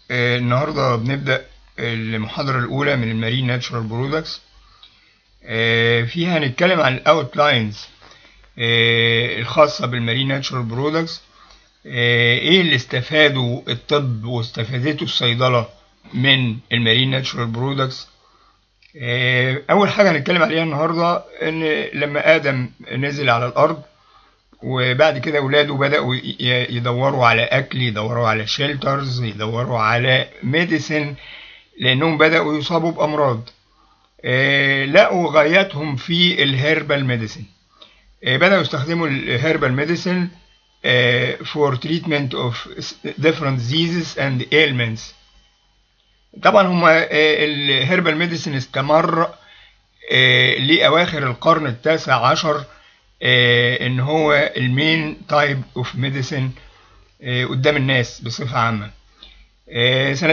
النهاردة بنبدأ المحاضرة الأولى من المارين ناتشورال برودكتس. فيها هنتكلم عن الأوتلاينز الخاصة بالمارين ناتشورال برودكتس. إيه اللي استفاده الطب واستفادته الصيدلة من المارين ناتشورال برودكتس. أول حاجة هنتكلم عليها النهاردة إن لما آدم نزل على الأرض وبعد كده ولاده بدأوا يدوروا على أكل، يدوروا على شيلترز، يدوروا على ميديسن، لأنهم بدأوا يصابوا بأمراض. لقوا غايتهم في الهيربال ميديسن. بدأوا يستخدموا الهيربال ميديسن for treatment of different diseases and ailments. طبعا هما الهيربال ميديسن استمر لأواخر القرن التاسع عشر، ان هو المين تايب اوف ميديسن قدام الناس بصفة عامة. سنة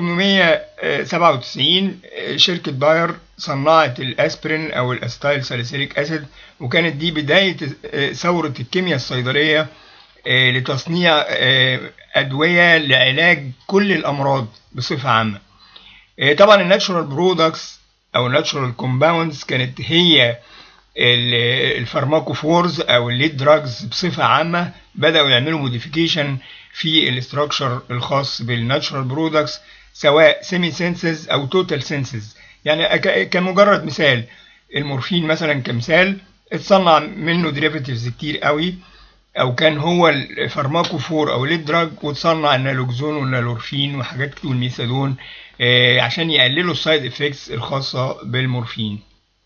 1897 شركة باير صنعت الاسبرين او الاستايل ساليسيليك اسيد، وكانت دي بداية ثورة الكيمياء الصيدلية لتصنيع ادوية لعلاج كل الامراض بصفة عامة. طبعا الناتشورال برودكتس او الناتشورال كومباوندز كانت هي الفارماكوفورز او الليد دراجز بصفه عامه. بداوا يعملوا موديفيكيشن في الاستراكشر الخاص بالناتشورال برودكتس، سواء سيمي سينسز او توتال سينسز. يعني كمجرد مثال المورفين مثلا كمثال اتصنع منه ديريفاتيفز كتير قوي، او كان هو الفارماكوفور او الليد دراج، وتصنع النالوكزون والنالورفين وحاجات كتير والميثادون عشان يقللوا السايد افكتس الخاصه بالمورفين.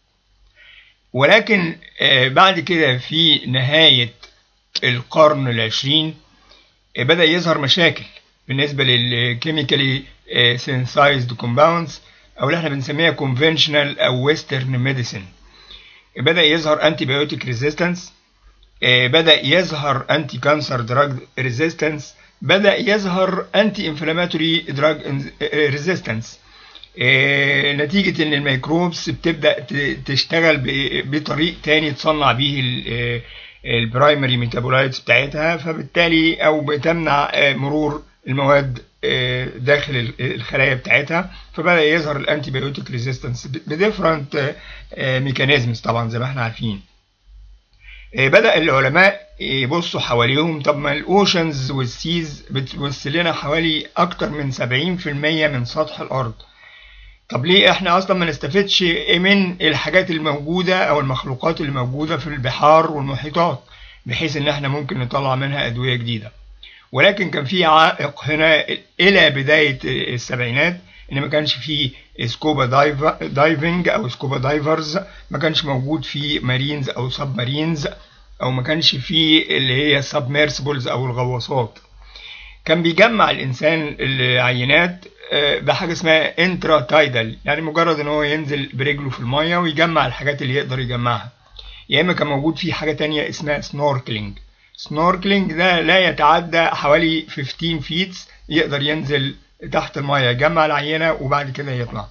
ولكن بعد كده في نهاية القرن العشرين بدأ يظهر مشاكل بالنسبة للكيميكالي سينثايزد كومباوندز، أو اللي احنا بنسميها conventional أو ويسترن ميديسن. بدأ يظهر انتي بايوتيك ريزيستنس، بدأ يظهر انتي كانسر دراج ريزيستنس، بدأ يظهر انتي انفلاماتوري دراج ريزيستنس، نتيجة ان الميكروبس بتبدأ تشتغل بطريق تاني تصنع بيه البرايمري ميتابولايتس بتاعتها، فبالتالي او بتمنع مرور المواد داخل الخلايا بتاعتها، فبدأ يظهر الانتي بايوتيك ريزيستنس بديفرنت ميكانيزمز. طبعا زي ما احنا عارفين بدأ العلماء يبصوا حواليهم، طب ما الاوشنز والسيز بتمثل لنا حوالي اكتر من 70% من سطح الارض، طب ليه احنا اصلا ما نستفدش من الحاجات الموجودة او المخلوقات اللي موجودة في البحار والمحيطات، بحيث ان احنا ممكن نطلع منها ادوية جديدة. ولكن كان في عائق هنا الى بداية السبعينات، ان ما كانش في سكوبا دايفنج او سكوبا دايفرز، ما كانش موجود في مارينز او سب مارينز، او ما كانش في اللي هي سبميرسبلز او الغواصات. كان بيجمع الانسان العينات بحاجه اسمها انترا تايدال، يعني مجرد ان هو ينزل برجله في الميه ويجمع الحاجات اللي يقدر يجمعها. يا اما كان موجود فيه حاجه تانية اسمها سنوركلينج. سنوركلينج ده لا يتعدى حوالي 15 فيت، يقدر ينزل تحت الميه يجمع العينه وبعد كده يطلع.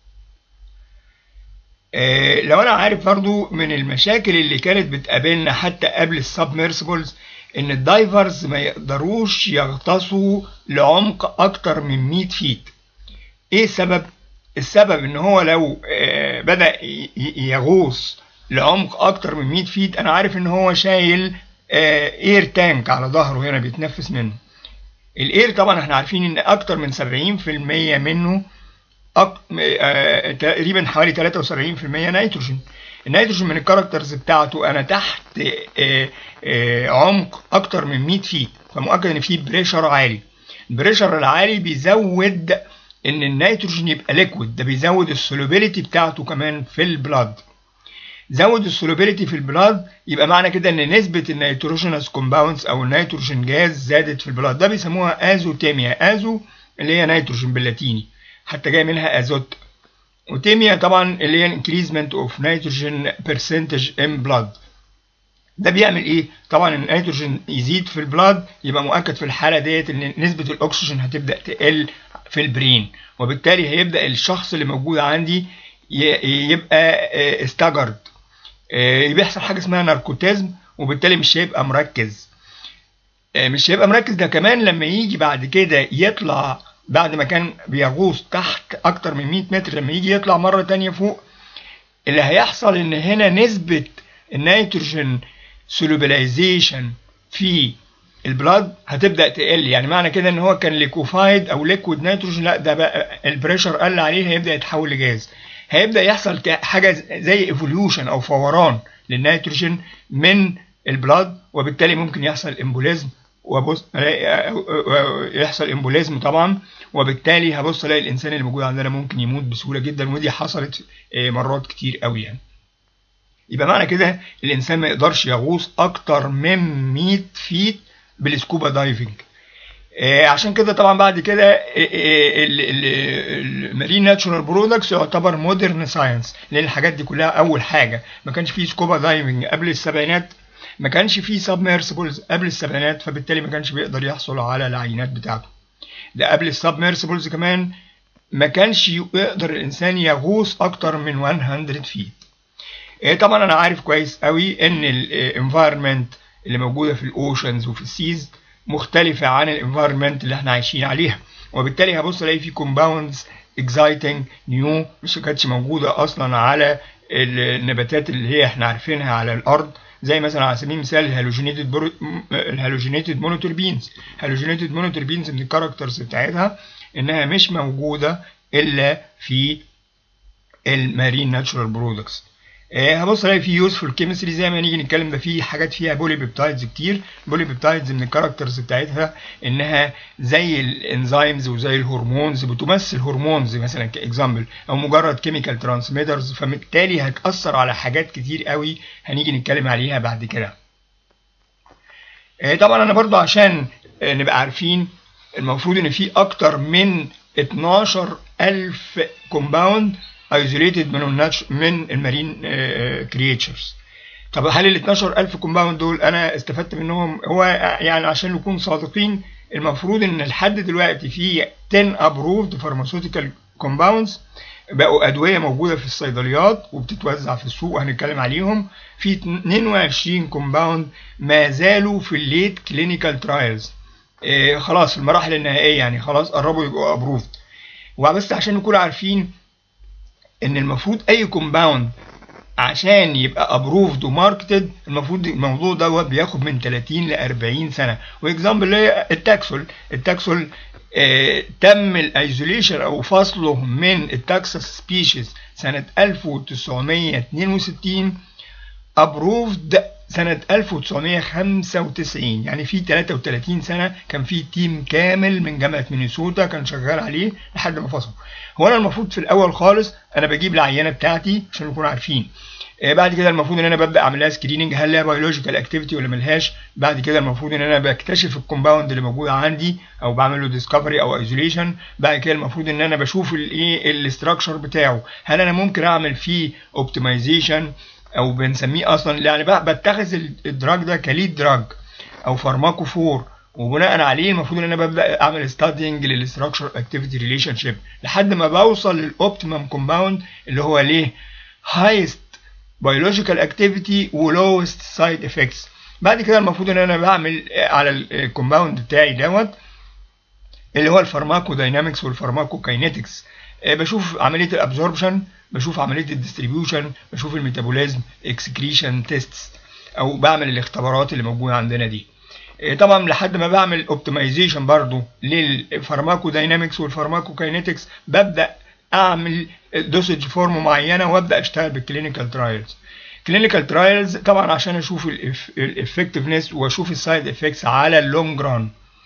لو انا عارف برضو من المشاكل اللي كانت بتقابلنا حتى قبل السبميرسبلز، ان الدايفرز ما يقدروش يغطسوا لعمق اكتر من 100 فيت. ايه السبب؟ السبب ان هو لو بدأ يغوص لعمق اكتر من 100 فيت، انا عارف ان هو شايل اير تانك على ظهره هنا بيتنفس منه. الاير طبعا احنا عارفين ان اكتر من 70% منه تقريبا حوالي 73% نيتروجين. النيتروجين من الكاركترز بتاعته انا تحت عمق اكتر من 100 فيت، فمؤكد ان في بريشر عالي. البريشر العالي بيزود ان النيتروجين يبقى ليكويد، ده بيزود السولوبيليتي بتاعته كمان في البلاد. زود السولوبيليتي في البلاد يبقى معنى كده ان نسبة النيتروجينوس كومباوندز او النيتروجين جاز زادت في البلاد، ده بيسموها ازوتيميا. ازو اللي هي نيتروجين باللاتيني، حتى جاي منها ازوت، وتيميا طبعا اللي هي increasement of nitrogen percentage in blood. ده بيعمل ايه؟ طبعا النيتروجين يزيد في البلاد، يبقى مؤكد في الحاله ديت ان نسبه الاكسجين هتبدا تقل في البرين، وبالتالي هيبدا الشخص اللي موجود عندي يبقى استجرد، بيحصل حاجه اسمها ناركوتيزم، وبالتالي مش هيبقى مركز. ده كمان لما يجي بعد كده يطلع بعد ما كان بيغوص تحت اكتر من 100 متر، لما يجي يطلع مرة تانية فوق، اللي هيحصل ان هنا نسبة النيتروجين سولوبيلايزيشن في البلاد هتبدأ تقل. يعني معنى كده ان هو كان ليكوفايد او ليكويد نيتروجين، لا ده بقى البريشر قل عليه، هيبدأ يتحول لجاز. هيبدأ يحصل حاجة زي ايفوليوشن او فوران للنيتروجين من البلاد، وبالتالي ممكن يحصل امبوليزم، وبص يحصل امبوليزم طبعا، وبالتالي هبص الاقي الانسان اللي موجود عندنا ممكن يموت بسهوله جدا، ودي حصلت مرات كتير قوي يعني. يبقى معنى كده الانسان ما يقدرش يغوص اكتر من 100 فيت بالسكوبا دايفنج. عشان كده طبعا بعد كده المارين ناتشورال برودكتس يعتبر مودرن ساينس، لان الحاجات دي كلها اول حاجه ما كانش فيه سكوبا دايفنج قبل السبعينات، ما كانش فيه سبميرسيبلز قبل السبعينات، فبالتالي ما كانش بيقدر يحصل على العينات بتاعته. ده قبل السبميرسيبلز كمان ما كانش يقدر الانسان يغوص اكتر من 100 فيت. طبعا انا عارف كويس قوي ان الانفايرمنت اللي موجوده في الاوشنز وفي السيز مختلفه عن الانفايرمنت اللي احنا عايشين عليها، وبالتالي هبص الاقي في كومباوندز اكزايتنج نيو مش كانتش موجوده اصلا على النباتات اللي هي احنا عارفينها على الارض، زي مثلا على سبيل المثال الهالوجينيتد مونوتوربينز. الهالوجينيتد مونوتوربينز من الكاركترز بتاعتها انها مش موجوده الا في المارين ناتشورال برودكتس. هبص الاقي في يوزفول كيمستري، زي ما نيجي نتكلم ده في حاجات فيها بولي بيبتايدز كتير. بولي بيبتايدز من الكاركترز بتاعتها انها زي الانزيمز وزي الهرمونز، بتمثل هرمونز مثلا كاكزامبل، او مجرد كيميكال ترانسميترز، فبالتالي هتاثر على حاجات كتير قوي هنيجي نتكلم عليها بعد كده. طبعا انا برضو عشان نبقى عارفين، المفروض ان في اكتر من 12,000 كومباوند isolated من المارين كريتشرز. طب هل ال 12,000 كومباوند دول انا استفدت منهم؟ هو يعني عشان نكون صادقين، المفروض ان لحد دلوقتي في 10 approved pharmaceutical compounds بقوا ادويه موجوده في الصيدليات وبتتوزع في السوق وهنتكلم عليهم. في 22 كومباوند ما زالوا في الليت كلينيكال ترايلز، خلاص المراحل النهائيه، يعني خلاص قربوا يبقوا ابروفد. وبس عشان نكون عارفين ان المفروض اي كومباوند عشان يبقى ابروفد وماركتد، المفروض الموضوع دوت بياخد من 30 ل 40 سنه. واكزامبل التاكسول تم الايزوليشن او فصله من التاكسس سبيشيز سنه 1962، ابروفد سنه 1995. يعني في 33 سنه كان في تيم كامل من جامعه مينيسوتا كان شغال عليه لحد ما فصله. هو انا المفروض في الاول خالص انا بجيب العينه بتاعتي عشان نكون عارفين، بعد كده المفروض ان انا ببدا اعمل لها سكريننج، هل لها بيولوجيكال اكتيفيتي ولا ملهاش. بعد كده المفروض ان انا بكتشف الكومباوند اللي موجود عندي او بعمل له ديسكفري او ايزوليشن. بعد كده المفروض ان انا بشوف الايه الاستراكشر بتاعه، هل انا ممكن اعمل فيه اوبتمايزيشن او بنسميه اصلا، يعني بتخذ الدراج ده كليد دراج او فارماكوفور، وبناء عليه المفروض ان انا ببدا اعمل ستادينج للاستراكشر اكتيفيتي ريليشن شيب لحد ما بوصل للاوبتيمم كومباوند اللي هو ليه هايست بيولوجيكال اكتيفيتي ولوست سايد افكتس. بعد كده المفروض ان انا بعمل على الكومباوند بتاعي دوت اللي هو الفارماكو داينامكس والفارماكو كاينيتكس، بشوف عمليه الابزوربشن، بشوف عمليه الديستريبيوشن، بشوف الميتابوليزم، اكسكريشن تيستس، او بعمل الاختبارات اللي موجوده عندنا دي. طبعا لحد ما بعمل اوبتمايزيشن برضو للفارماكو داينامكس والفارماكو كاينيتكس، ببدا اعمل دوسج فورم معينه وابدا اشتغل بالكلينيكال ترايلز. كلينيكال ترايلز طبعا عشان اشوف الافكتفنس واشوف السايد افكتس على اللونج ران.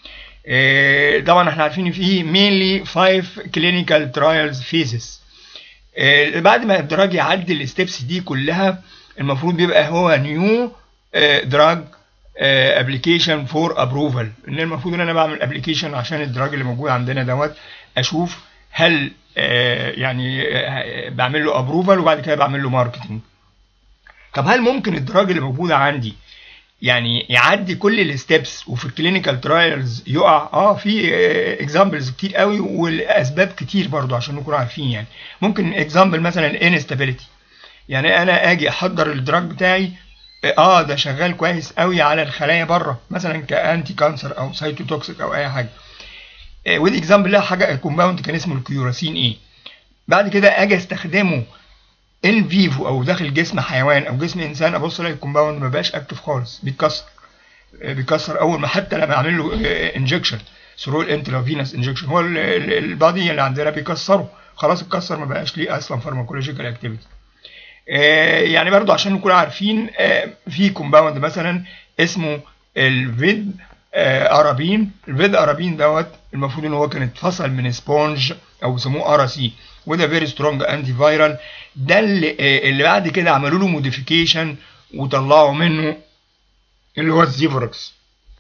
طبعا احنا عارفين فيه mainly 5 clinical trials phases. بعد ما الدراج يعدي الستبس دي كلها، المفروض بيبقى هو نيو دراج ابلكيشن فور ابروفال، ان المفروض ان انا بعمل ابلكيشن عشان الدراج اللي موجود عندنا دوت، اشوف هل يعني بعمل له ابروفال وبعد كده بعمل له ماركتنج. طب هل ممكن الدراج اللي موجوده عندي يعني يعدي كل الستبس وفي الكلينيكال ترايلز يقع؟ في اكزامبلز كتير قوي والاسباب كتير برضو عشان نكون عارفين. يعني ممكن اكزامبل مثلا الانستابيليتي، يعني انا اجي احضر الدراج بتاعي ده شغال كويس قوي على الخلايا بره مثلا كانتي كانسر او سايتوتوكسيك او اي حاجه، ودي اكزامبل لها حاجه كومباوند كان اسمه الكيوراسين ايه. بعد كده اجي استخدمه ان فيفو او داخل جسم حيوان او جسم انسان، ابص الاقي الكومباوند ما بقاش اكتف خالص، بيتكسر اول ما حتى لما اعمل له انجكشن ثرو الانترافينوس انجكشن. هو البادي اللي عندنا بيكسره خلاص، اتكسر ما بقاش ليه اصلا فارماكولوجيكال اكتيفيتي. يعني برضو عشان نكون عارفين في كومباوند مثلا اسمه الفيد ارابين. الفيد ارابين دوت المفروض ان هو كان اتفصل من سبونج او بيسموه ار سي، وده فيري سترونج انتي فايرال. ده اللي بعد كده عملوا له موديفيكيشن وطلعوا منه اللي هو الزيفوركس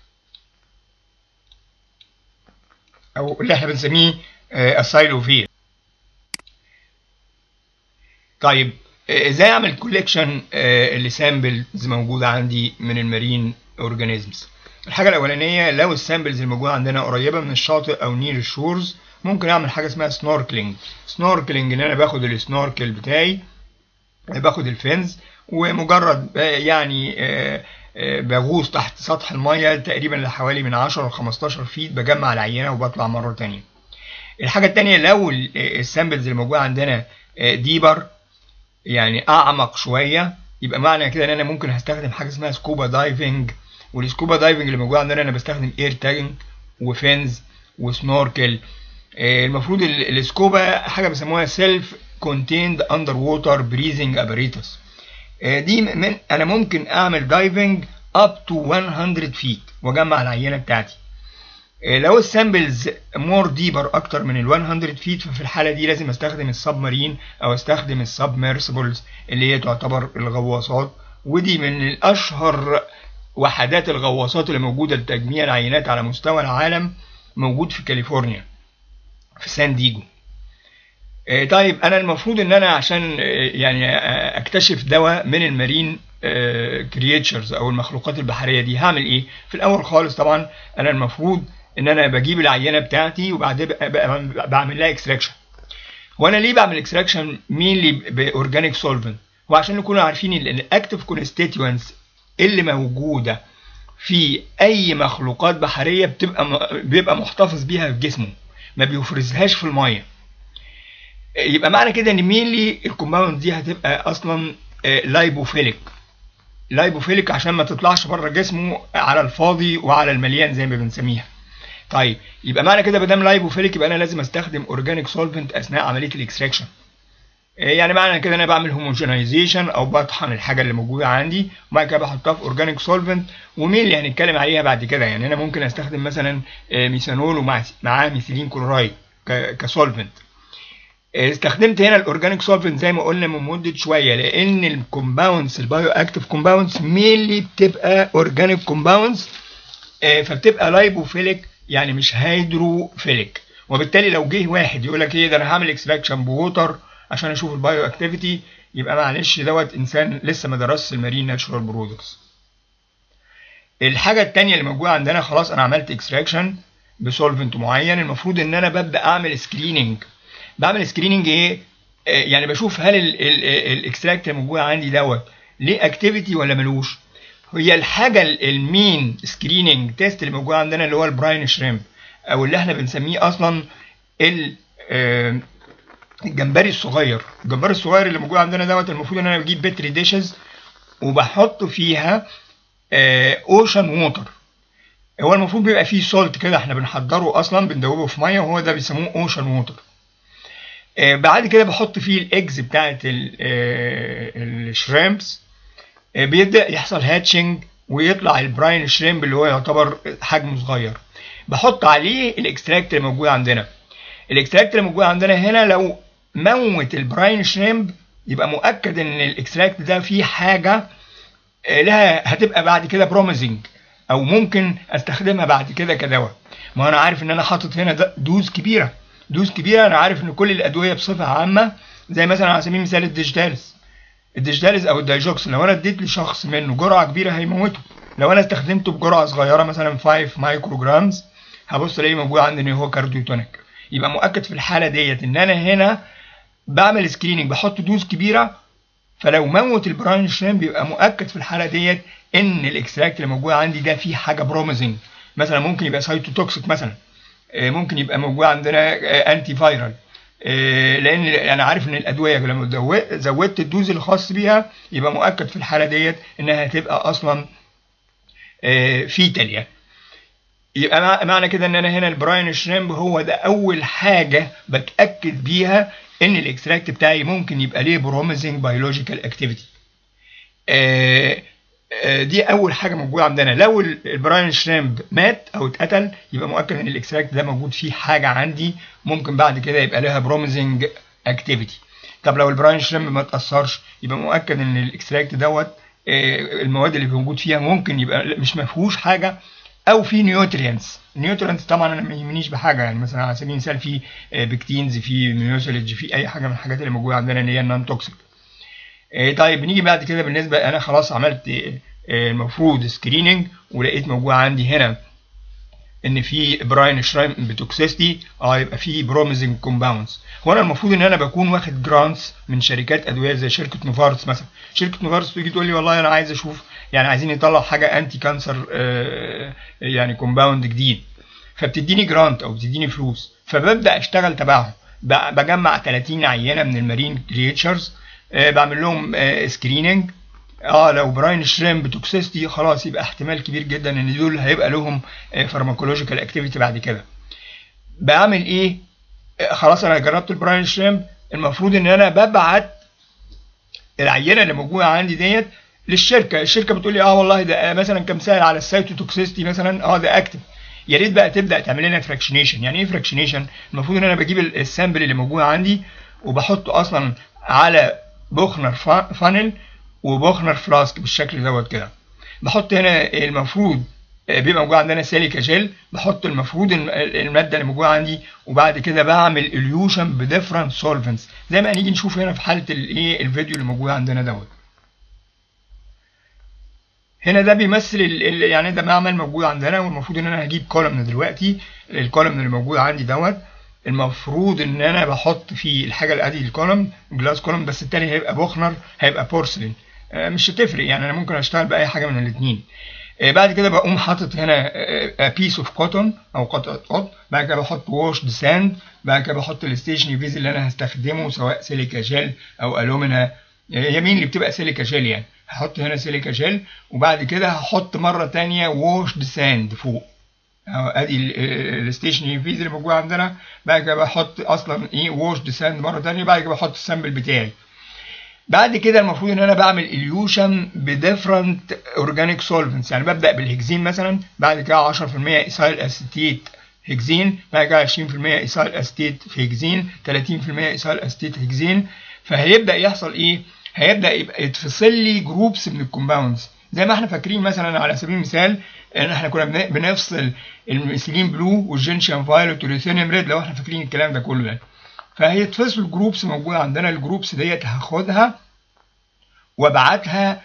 او اللي احنا بنسميه اسايلوفير. طيب ازاي اعمل كوليكشن لسامبلز موجوده عندي من المارين اورجانيزمز؟ الحاجه الاولانيه، لو السامبلز الموجوده عندنا قريبه من الشاطئ او نير الشورز، ممكن اعمل حاجه اسمها سنوركلينج. سنوركلينج ان انا باخد السنوركل بتاعي، باخد الفينز ومجرد يعني بغوص تحت سطح الميه تقريبا لحوالي من 10 ل 15 فيت، بجمع العينه وبطلع مره تانية. الحاجه التانية، لو السامبلز الموجوده عندنا ديبر يعني اعمق شويه، يبقى معنى كده ان انا ممكن هستخدم حاجه اسمها سكوبا دايفنج. والسكوبا دايفنج اللي موجود عندنا انا بستخدم اير تاجنج وفينز وسنوركل. المفروض السكوبا حاجه بيسموها سيلف كونتيند اندر ووتر بريزنج اباريتس. دي انا ممكن اعمل دايفنج اب تو 100 فيت واجمع العينه بتاعتي. لو السامبلز مور ديبر اكتر من ال 100 فيت، ففي الحاله دي لازم استخدم السب مارين او استخدم السبمرسبلز اللي هي تعتبر الغواصات، ودي من الاشهر وحدات الغواصات اللي موجوده لتجميع العينات على مستوى العالم، موجود في كاليفورنيا في سان ديجو. طيب انا المفروض ان انا عشان يعني اكتشف دواء من المارين كرييتشرز او المخلوقات البحريه دي، هعمل ايه؟ في الاول خالص طبعا انا المفروض ان انا بجيب العينه بتاعتي وبعدين بعمل لها اكستراكشن. وانا ليه بعمل اكستراكشن مينلي باورجانيك سولفنت؟ وعشان نكون عارفين ان الاكتيف كونستيتوينتس اللي موجوده في اي مخلوقات بحريه بيبقى محتفظ بيها في جسمه، ما بيفرزهاش في الميه. يبقى معنى كده ان مينلي الكومباوند دي هتبقى اصلا لايبوفيليك. لايبوفيليك عشان ما تطلعش بره جسمه على الفاضي وعلى المليان زي ما بنسميها. طيب يبقى معنى كده بدام لايبوفيليك يبقى انا لازم استخدم اورجانيك سولفنت اثناء عمليه الاكستراكشن. يعني معنى كده انا بعمل هوموجينايزيشن او بطحن الحاجه اللي موجوده عندي وبعد كده بحطها في اورجانيك سولفنت، ومين اللي هنتكلم عليها بعد كده. يعني انا ممكن استخدم مثلا ميثانول ومعاه ميثيلين كلورايد كسولفنت. استخدمت هنا الاورجانيك سولفنت زي ما قلنا من مده شويه، لان الكومباوندز البايو اكتيف كومباوندز مينلي بتبقى اورجانيك كومباوندز، فبتبقى لايبوفيليك يعني مش هيدروفيليك. وبالتالي لو جه واحد يقول لك ايه ده انا هعمل اكستراكشن بووتر عشان اشوف البايو اكتيفيتي، يبقى معلش دوت انسان لسه ما درسش المارين ناتشورال برودكتس. الحاجه الثانيه اللي موجوده عندنا، خلاص انا عملت اكستراكشن بسولفنت معين، المفروض ان انا ببدا اعمل سكريننج. بعمل سكريننج ايه؟ يعني بشوف هل الاكستراكت اللي موجود عندي دوت ليه اكتيفيتي ولا ملوش. هي الحاجه المين سكريننج تيست اللي موجود عندنا اللي هو البراين شريمب، او اللي احنا بنسميه اصلا الجمبري الصغير. الجمبري الصغير اللي موجود عندنا دوت المفروض ان انا بجيب بيتري ديشز وبحط فيها اوشن ووتر. هو المفروض بيبقى فيه سولت كده احنا بنحضره اصلا بندوبه في ميه، وهو ده بيسموه اوشن ووتر. بعد كده بحط فيه الايجز بتاعت الشريمبس، بيبدا يحصل هاتشنج ويطلع البراين شريمب اللي هو يعتبر حجمه صغير. بحط عليه الاكستراكت اللي موجود عندنا. الاكستراكت اللي موجود عندنا هنا لو موت البراين شريمب يبقى مؤكد ان الاكستراكت ده فيه حاجه لها هتبقى بعد كده بروميزنج او ممكن استخدمها بعد كده كدواء. ما انا عارف ان انا حاطط هنا دوز كبيره. انا عارف ان كل الادويه بصفه عامه زي مثلا على سبيل المثال الديجيتاليز او الدايجوكس، لو انا اديت لشخص منه جرعه كبيره هيموته. لو انا استخدمته بجرعه صغيره مثلا 5 مايكرو جرامز هبص الاقيه موجود عندي ان هو كارديوتونيك. يبقى مؤكد في الحاله ديت ان انا هنا بعمل سكريننج بحط دوز كبيره، فلو موت البراين شريمب بيبقى مؤكد في الحاله ديت ان الاكستراكت اللي موجود عندي ده فيه حاجه بروميزنج. مثلا ممكن يبقى سايتوتوكسيك مثلا، ممكن يبقى موجود عندنا انتي فايرال، لان انا عارف ان الادويه لما زودت الدوز الخاص بيها يبقى مؤكد في الحاله ديت انها هتبقى اصلا فيتال يعني. يبقى معنى كده ان انا هنا البراين شريمب هو ده اول حاجه بتاكد بيها ان الاكستراكت بتاعي ممكن يبقى ليه بروميزنج بيولوجيكال اكتيفيتي. دي اول حاجه موجوده عندنا. لو البراين شريمب مات او اتقتل يبقى مؤكد ان الاكستراكت ده موجود فيه حاجه عندي ممكن بعد كده يبقى لها بروميزنج اكتيفيتي. طب لو البراين شريمب ما اتاثرش يبقى مؤكد ان الاكستراكت دوت المواد اللي موجود فيها ممكن يبقى مش مفيهوش حاجه، او في نيوترينتس. النيوترينتس طبعا انا ما يهمنيش بحاجه، يعني مثلا على سبيل المثال في بكتينز، في ميوسيلج، في اي حاجه من الحاجات اللي موجوده عندنا اللي هي النون توكسيك. طيب نيجي بعد كده بالنسبه انا خلاص عملت المفروض سكريننج ولقيت موجود عندي هنا ان في براين شريمب بتوكسيستي، يبقى في بروميزنج كومباوندز. هو انا المفروض ان انا بكون واخد جرانتس من شركات ادويه زي شركه نوفارتس مثلا. شركه نوفارتس تيجي تقول لي والله انا عايز اشوف، يعني عايزين يطلع حاجه انتي كانسر يعني كومباوند جديد، فبتديني جرانت او بتديني فلوس، فببدا اشتغل تبعهم. بجمع 30 عينه من المارين كريتشرز، بعمل لهم سكريننج. لو براين شريمب توكسيستي خلاص يبقى احتمال كبير جدا ان دول هيبقى لهم فارماكولوجيكال اكتيفيتي بعد كده. بعمل ايه؟ خلاص انا جربت البراين شريمب، المفروض ان انا ببعت العينه اللي موجوده عندي ديت للشركه. الشركه بتقول لي والله ده مثلا كمثال على السايتوتوكسيستي مثلا ده اكتف، يا ريت بقى تبدا تعمل لنا فراكشنيشن. يعني ايه فراكشنيشن؟ المفروض ان انا بجيب السامبل اللي موجود عندي وبحطه اصلا على بوخنر فانل وبوخنر فلاسك بالشكل دوت كده. بحط هنا المفروض بيبقى موجود عندنا سيليكا جيل، بحط المفروض الماده اللي موجوده عندي، وبعد كده بعمل اليوشن بديفرنت سولفنتس زي ما هنيجي نشوف هنا في حاله الفيديو اللي موجود عندنا دوت. هنا ده بيمثل يعني ده معمل موجود عندنا، والمفروض ان انا هجيب كولومن دلوقتي. الكولومن اللي موجود عندي دوت المفروض ان انا بحط فيه الحاجه اللي ادي الكولوم جلاس كولوم، بس التاني هيبقى بوخنر، هيبقى بورسلين، مش هتفرق يعني، انا ممكن اشتغل باي حاجه من الاثنين. بعد كده بقوم حاطط هنا بيس اوف كوتون او قطعه قطن، بعد كده بحط ووشد ساند، بعد كده بحط الستيشنري فيز اللي انا هستخدمه سواء سيليكا جيل او الومينا، يمين اللي بتبقى سيليكا جيل يعني. هحط هنا سيليكا جيل، وبعد كده هحط مره ثانيه ووشد ساند فوق، ادي الستيشنري فيز اللي موجود عندنا. بعد كده بحط اصلا ووشد ساند مره ثانيه، بعد كده بحط السامبل بتاعي. بعد كده المفروض ان انا بعمل اليوشن بديفرنت اورجانيك سولفنتس، يعني ببدا بالهكزين مثلا، بعد كده 10% ايثايل اسيتيت هكزين، بعد كده 20% ايثايل اسيتيت في هكزين، 30% ايثايل اسيتيت هكزين. فهيبدا يحصل ايه؟ هيبدا يبقى يتفصل لي جروبس من الكومباوندز زي ما احنا فاكرين. مثلا على سبيل المثال ان احنا كنا بنفصل الميثيلين بلو والجينشيان فايولت والليثيوم ريد، لو احنا فاكرين الكلام ده كله يعني. فهيتفصلوا الجروبس موجوده عندنا، الجروبس ديت هاخدها وابعتها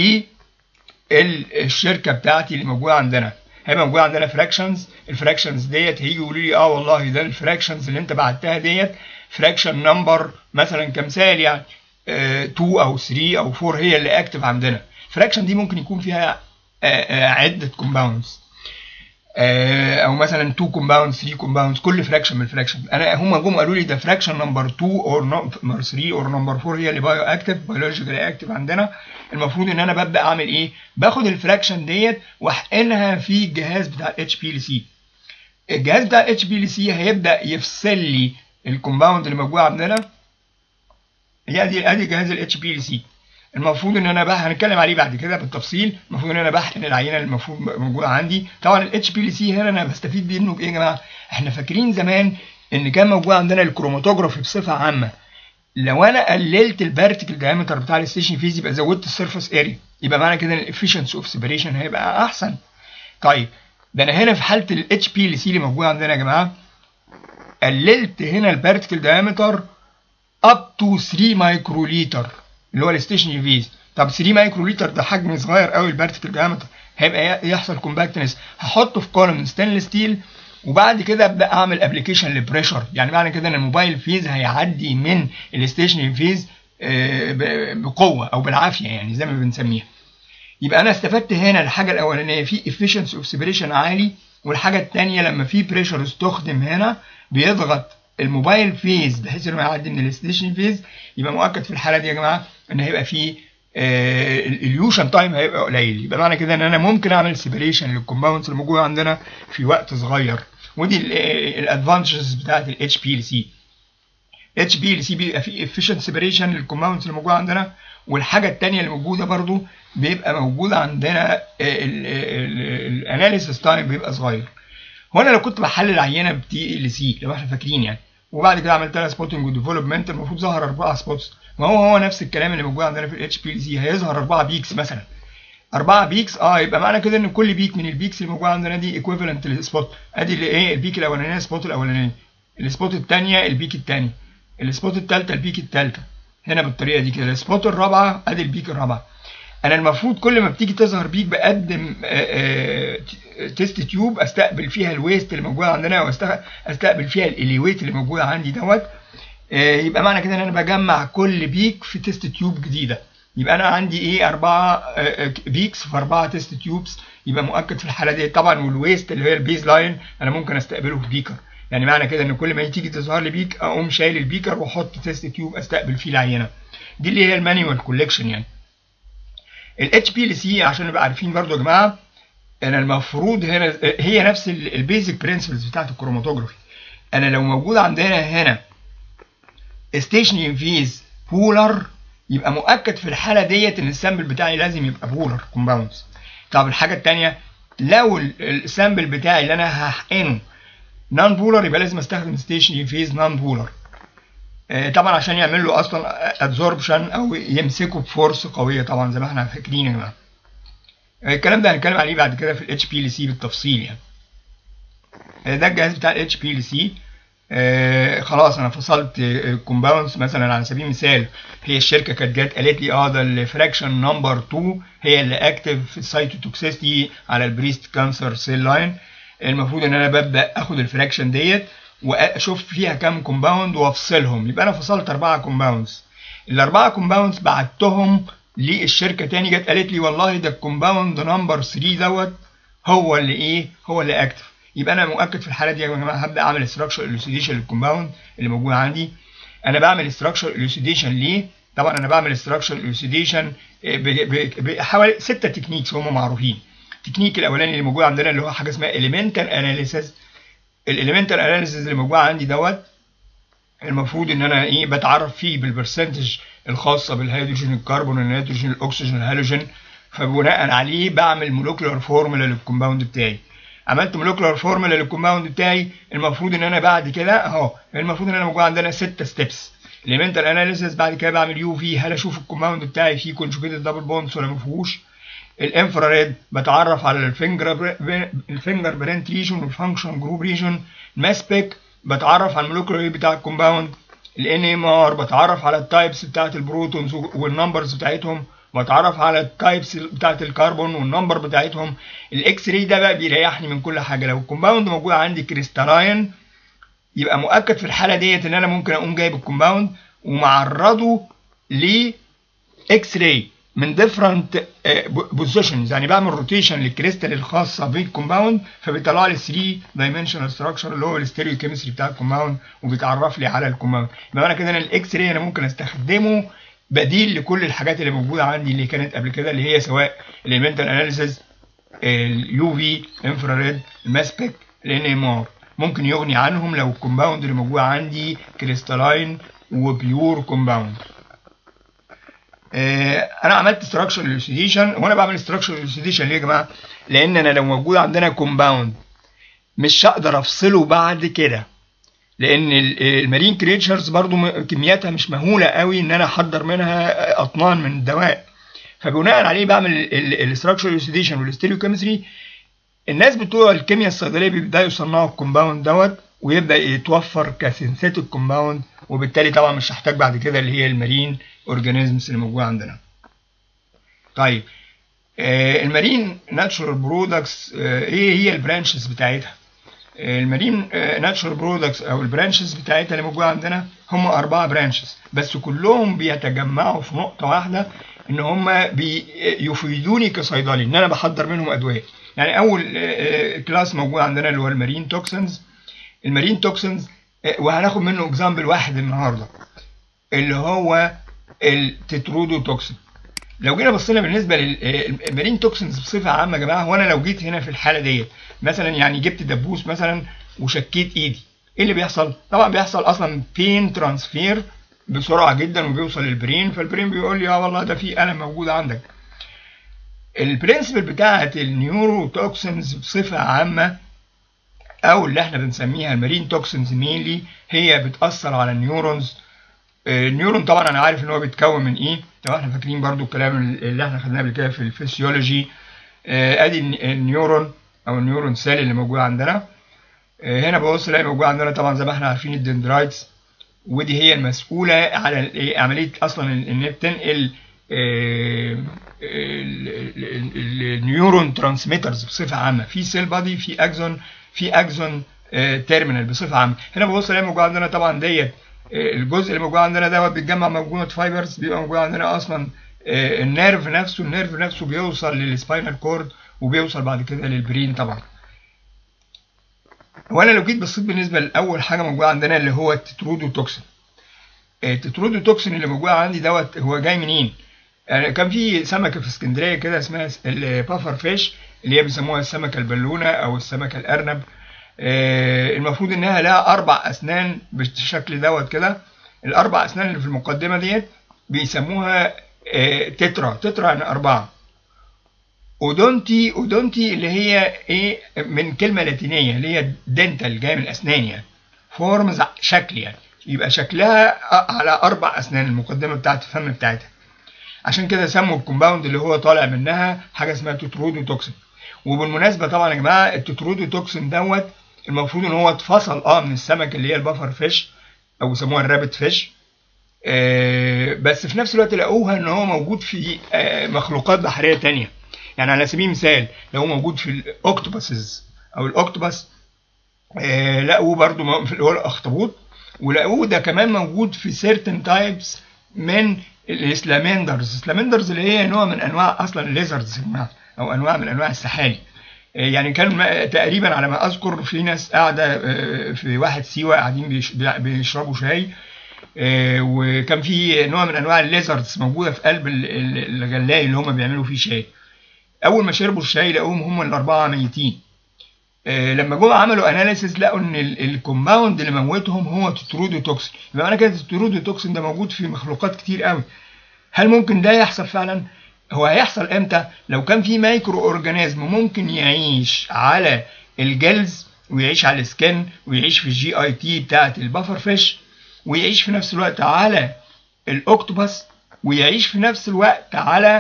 للشركه بتاعتي اللي موجوده عندنا. هيبقى موجود عندنا فراكشنز، الفراكشنز ديت هيجي يقولوا لي والله ده الفراكشنز اللي انت بعتها ديت فراكشن نمبر مثلا كمثال يعني 2 او 3 او 4 هي اللي اكتف عندنا. الفراكشن دي ممكن يكون فيها عده كومباوندز، او مثلا 2 كومباوندز 3 كومباوندز، كل فراكشن من الفراكشن. انا هم جم قالوا لي ده فراكشن نمبر 2 اور نمبر 3 اور نمبر 4 هي اللي بايو اكتف بيولوجيكالي اكتف عندنا. المفروض ان انا ببدا اعمل ايه؟ باخد الفراكشن ديت واحقنها في الجهاز بتاع الاتش بي ال سي. الجهاز بتاع الاتش بي ال سي هيبدا يفصل لي الكومباوند اللي موجود عندنا. ادي جهاز الاتش بي ال سي. المفروض ان انا بقى هنتكلم عليه بعد كده بالتفصيل. المفروض ان انا بحقن العينه اللي المفروض موجوده عندي. طبعا الاتش بي ال سي هنا انا بستفيد منه بايه يا جماعه؟ احنا فاكرين زمان ان كان موجود عندنا الكروماتوجرافي بصفه عامه. لو انا قللت الفيرتيكال دايمتر بتاع الستيشن فيز يبقى زودت السيرفيس اريا، يبقى معنى كده الافشنسي اوف سيبريشن هيبقى احسن. طيب ده انا هنا في حاله الاتش بي ال سي اللي موجود عندنا يا جماعه قللت هنا الفيرتيكال دايمتر اب تو 3 مايكروليتر اللي هو الستيشنري فيز. طب 3 مايكروليتر ده حجم صغير قوي الفيرتيكال دايمتر، هيبقى يحصل كومباكتنس. هحطه في كولوم ستانلس ستيل، وبعد كده ابدا اعمل ابلكيشن لبريشر. يعني معنى كده ان الموبايل فيز هيعدي من الستيشنري فيز بقوه او بالعافيه يعني زي ما بنسميها. يبقى انا استفدت هنا الحاجه الاولانيه في efficiency of separation عالي، والحاجه الثانيه لما في بريشر استخدم هنا بيضغط الموبايل فيز بحيث انه يعدي من الستيشن فيز، يبقى مؤكد في الحاله دي يا جماعه ان هيبقى في اليوشن تايم هيبقى قليل. يبقى معنى كده ان انا ممكن اعمل سيبريشن للكومباوندز اللي موجوده عندنا في وقت صغير. ودي الادفانتجز بتاعت الاتش بي ال سي. اتش بي ال سي بيبقى فيه efficient سيبريشن للكومباوندز اللي موجوده عندنا، والحاجه الثانيه اللي موجوده برضو بيبقى موجوده عندنا الاناليسيس تايم بيبقى صغير. هو انا لو كنت بحلل عينه بتي ال سي لو احنا فاكرين يعني، وبعد كده عملت لها سبوتنج وديفلوبمنت، المفروض ظهر 4 سبوتس. ما هو نفس الكلام اللي موجود عندنا في الاتش بي ال سي، هيظهر 4 بيكس مثلا. 4 بيكس يبقى معنى كده ان كل بيك من البيكس اللي موجوده عندنا دي ايكويفالنت للسبوت. ادي اللي ايه البيك الاولانيه السبوت الاولانيه، السبوت الثانيه البيك الثاني، السبوت الثالثه البيك الثالثه، هنا بالطريقه دي كده. السبوت الرابعه ادي البيك الرابعه. انا المفروض كل ما بتيجي تظهر بيك بقدم تيست تيوب استقبل فيها الويست اللي موجوده عندنا، واستقبل فيها الاليويت اللي موجوده عندي دوت. يبقى معنى كده ان انا بجمع كل بيك في تيست تيوب جديده. يبقى انا عندي ايه 4 بيكس في 4 تيست تيوبس. يبقى مؤكد في الحاله دي طبعا، والويست اللي هي البيز لاين انا ممكن استقبله في بيكر. يعني معنى كده ان كل ما تيجي تظهر لي بيك اقوم شايل البيكر واحط تيست تيوب استقبل فيه العينه. دي اللي هي المانيوال كولكشن يعني. الاتش بي ال سي عشان نبقى عارفين برضو يا جماعه، انا المفروض هنا هي نفس البيزك برنسبلز بتاعت الكروماتوجرافي. انا لو موجود عندنا هنا ستيشنري فيز بولر، يبقى مؤكد في الحاله ديت ان السامبل بتاعي لازم يبقى بولر كومباوندز. طب الحاجه الثانيه، لو السامبل بتاعي اللي انا هحقنه نون بولر، يبقى لازم استخدم ستيشنري فيز نون بولر. طبعا عشان يعمل له اصلا ادزوربشن او يمسكه بفورس قويه، طبعا زي ما احنا فاكرين يا جماعه. الكلام ده هنتكلم عليه بعد كده في الاتش بي ال سي بالتفصيل يعني. ده الجهاز بتاع الاتش بي ال سي. خلاص انا فصلت كومباوندز. مثلا على سبيل المثال هي الشركه كانت جت قالت لي ده الفراكشن نمبر 2 هي اللي اكتف في السايتوتوكسيستي على البريست كانسر سيل لاين. المفروض ان انا ببدا اخد الفراكشن ديت واشوف فيها كام كومباوند وافصلهم. يبقى انا فصلت 4 كومباوندز. ال4 كومباوندز بعتهم للشركه تاني، جت قالت لي والله ده الكومباوند نمبر 3 دوت هو اللي هو اللي اكتف. يبقى انا مؤكد في الحاله دي يا جماعه هبدا اعمل ستراكشر الوسيديشن للكومباوند اللي موجود عندي. انا بعمل ستراكشر الوسيديشن ليه؟ طبعا انا بعمل ستراكشر الوسيديشن بحوالي 6 تكنيكس هم معروفين. التكنيك الاولاني اللي موجود عندنا اللي هو حاجه اسمها اليمنتال اناليسيس. الاليمنتال اناليسيس اللي موجود عندي دوت المفروض ان انا بتعرف فيه بالبرسنتج الخاصه بالهيدروجين الكربون النيتروجين الاكسجين الهالوجين، فبناء عليه بعمل مولكيولار فورمولا للكومباوند بتاعي. عملت مولكيولار فورمولا للكومباوند بتاعي، المفروض ان انا بعد كده المفروض ان انا موجود عندنا 6 ستيبس. اليمنتال اناليسيس، بعد كده بعمل يو في، هل اشوف الكومباوند بتاعي فيه كونجوجيتد دبل بوندز ولا ما فيهوش. الانفراريد بتعرف على الفينجر برنت ريجون والفانكشن جروب ريجون. ماس بيك بتعرف على المولكيولار بتاع الكومباوند. الان ام ار بتعرف على التايبس بتاعت البروتونز والنمبرز بتاعتهم، بتعرف على التايبس بتاعت الكربون والنمبر بتاعتهم. الاكس راي ده بقى بيريحني من كل حاجه. لو الكومباوند موجود عندي كريستالاين، يبقى مؤكد في الحاله ديت ان انا ممكن اقوم جايب الكومباوند ومعرضه ل اكس راي من ديفرنت بوزيشنز، يعني بعمل روتيشن للكريستال الخاصه بالكومباوند، فبيطلع لي 3 دايمنشنال ستراكشر اللي هو الاستيريو كيمستري بتاع الكومباوند، وبيتعرف لي على الكومباوند. يبقى معنى كده ان الاكس راي انا ممكن استخدمه بديل لكل الحاجات اللي موجوده عندي اللي كانت قبل كده، اللي هي سواء الاليمنتال اناليسيس، اليو في، انفراريد، الماس بيك، الان ام ار. ممكن يغني عنهم لو الكومباوند اللي موجود عندي كريستالاين وبيور كومباوند. انا عملت ستراكشر الوسيديشن. وانا بعمل ستراكشر الوسيديشن ليه يا جماعه؟ لان انا لو موجود عندنا كومباوند مش هقدر افصله بعد كده، لان المارين كريتشرز برضو كمياتها مش مهوله قوي ان انا احضر منها اطنان من الدواء، فبناء عليه بعمل الستراكشر الوسيديشن والستيريو كيمستري. الناس بتوع الكيمياء الصيدليه بيبداوا يصنعوا الكومباوند دوت ويبدا يتوفر كسينثيتيك كومباوند، وبالتالي طبعا مش هحتاج بعد كده اللي هي المارين اورجانيزمز اللي موجوده عندنا. طيب المارين ناتشورال برودكتس ايه هي البرانشز بتاعتها؟ المارين ناتشورال برودكتس او البرانشز بتاعتها اللي موجوده عندنا هم 4 برانشز، بس كلهم بيتجمعوا في نقطه واحده ان هم بيفيدوني كصيدلي، ان انا بحضر منهم ادويه. يعني اول كلاس موجود عندنا اللي هو المارين توكسنز. المارين توكسنز وهناخد منه اكزامبل واحد النهارده اللي هو التترودو توكسين. لو جينا بصينا بالنسبه للمارين توكسنز بصفه عامه يا جماعه، وانا لو جيت هنا في الحاله ديت مثلا يعني جبت دبوس مثلا وشكيت ايدي، ايه اللي بيحصل؟ طبعا بيحصل اصلا بين ترانسفير بسرعه جدا وبيوصل للبرين، فالبرين بيقول لي اه والله ده في الم موجود عندك. البرنسبل بتاعه النيورو توكسنز بصفه عامه او اللي احنا بنسميها المارين توكسنز مينلي، هي بتاثر على النيورونز. النيورون طبعا انا عارف ان هو بيتكون من ايه، طبعا احنا فاكرين برضو الكلام اللي احنا خدناه قبل كده في الفسيولوجي. ادي النيورون او النيورون سيل اللي موجود عندنا. هنا ببص الاقي موجود عندنا طبعا زي ما احنا عارفين الدندرايتس، ودي هي المسؤوله على عمليه اصلا ان هي بتنقل النيورون ترانسميترز بصفه عامه في سيل بادي، في اكزون تيرمينال بصفه عامه. هنا ببص الاقي موجود عندنا طبعا ديت الجزء اللي موجود عندنا دوت بيتجمع موجود فايبرز، بيبقى موجود عندنا اصلا النيرف نفسه بيوصل للسباينال كورد وبيوصل بعد كده للبرين طبعا. وانا لو جيت بصيت بالنسبه لاول حاجه موجوده عندنا اللي هو التترودو توكسين. التترودو توكسين اللي موجود عندي دوت هو جاي منين؟ يعني كان في سمكه في اسكندريه كده اسمها البافر فيش، اللي هي بيسموها السمكه البالونه او السمكه الارنب. المفروض انها لها 4 اسنان بالشكل دوت كده. ال4 اسنان اللي في المقدمه ديت بيسموها تترا يعني 4. اودونتي اللي هي ايه من كلمه لاتينيه اللي هي دنتال، جايه من الاسنان يعني، فورمز شكل يعني، يبقى شكلها على 4 اسنان المقدمه بتاعت الفم بتاعتها. عشان كده سموا الكومباوند اللي هو طالع منها حاجه اسمها تترودو توكسين. وبالمناسبه طبعا يا جماعه التترودو توكسين دوت المفروض ان هو اتفصل من السمك اللي هي البافر فيش او يسموها الرابت فيش. بس في نفس الوقت لقوها ان هو موجود في مخلوقات بحريه تانية. يعني على سبيل المثال لو موجود في الاوكتوباسز او الاوكتوباس، لقوه برضو في اللي هو الاخطبوط، ولقوه ده كمان موجود في سيرتن تايبس من السلامندرز اللي هي نوع من انواع اصلا الليزردز او انواع من انواع السحالي. يعني كان تقريبا على ما اذكر في ناس قاعده في واحد سيوه قاعدين بيشربوا شاي، وكان في نوع من انواع الليزردز موجوده في قلب الغلايه اللي هم بيعملوا فيه شاي. اول ما شربوا الشاي لقوهم هم ال4 ميتين. لما جم عملوا اناليسيس لقوا ان الكومباوند اللي موتهم هو تترودو توكسين. يبقى معنى كده التترودو توكسين ده موجود في مخلوقات كتير قوي. هل ممكن ده يحصل فعلا؟ هو هيحصل امتى؟ لو كان في مايكرو اورجانيزم ممكن يعيش على الجلز ويعيش على السكن ويعيش في الجي اي تي بتاعت البافر فيش ويعيش في نفس الوقت على الاوكتوباس ويعيش في نفس الوقت على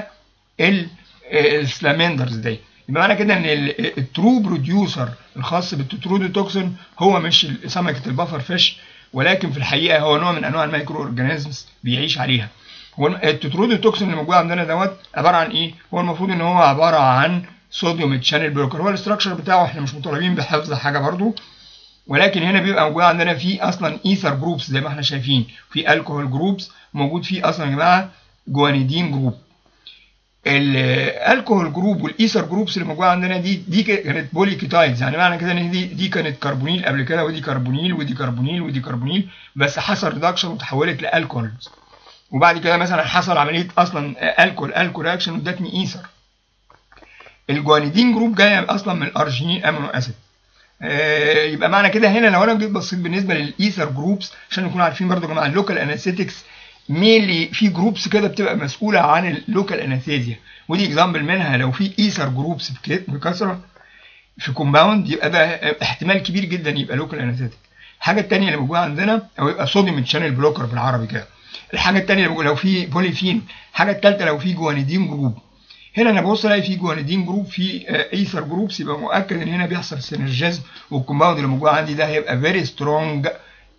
السلامندرز دي. يبقى معنى كده ان الترو بروديوسر الخاص بالتترودو توكسين هو مش سمكه البافر فيش، ولكن في الحقيقه هو نوع من انواع المايكرو اورجانيزمز بيعيش عليها. هو التترودو توكسين اللي موجود عندنا دوت عباره عن ايه؟ هو المفروض ان هو عباره عن صوديوم تشانل بلوكر. هو الاستراكشر بتاعه احنا مش مطالبين بحفظ حاجه برضو، ولكن هنا بيبقى موجود عندنا فيه اصلا ايثر جروبس زي ما احنا شايفين، في الكحول جروبس موجود فيه اصلا يا جماعه جوانيدين جروب. الالكحول جروب والايثر جروبس اللي موجوده عندنا دي كانت بوليكيتايدز. يعني معنى كده ان دي كانت كربونيل قبل كده، ودي كربونيل ودي كربونيل ودي كربونيل، بس حصل ريدكشن وتحولت لالكحولز، وبعد كده مثلا حصل عمليه اصلا الكحول رياكشن وادتني ايثر. الجوانيدين جروب جايه اصلا من الارجينين امينو اسيد. يبقى معنى كده هنا لو انا جيت بصيت بالنسبه للايثر جروبس عشان نكون عارفين برضو يا جماعه اللوكال انستيكس مينلي في جروبس كده بتبقى مسؤوله عن اللوكال انستيزيا، ودي اكزامبل منها. لو في ايثر جروبس بكثره في كومباوند يبقى ده احتمال كبير جدا يبقى لوكال انستيك. الحاجه الثانيه اللي موجوده عندنا او يبقى صوديوم تشانل بلوكر بالعربي كده. الحاجه الثانيه اللي لو في بوليفين. الحاجه الثالثه لو في جوانيدين جروب. هنا انا ببص الاقي في جوانيدين جروب في ايثر جروبس، يبقى مؤكد ان هنا بيحصل سينرجيزم، والكومباوند اللي موجود عندي ده هيبقى فيري سترونج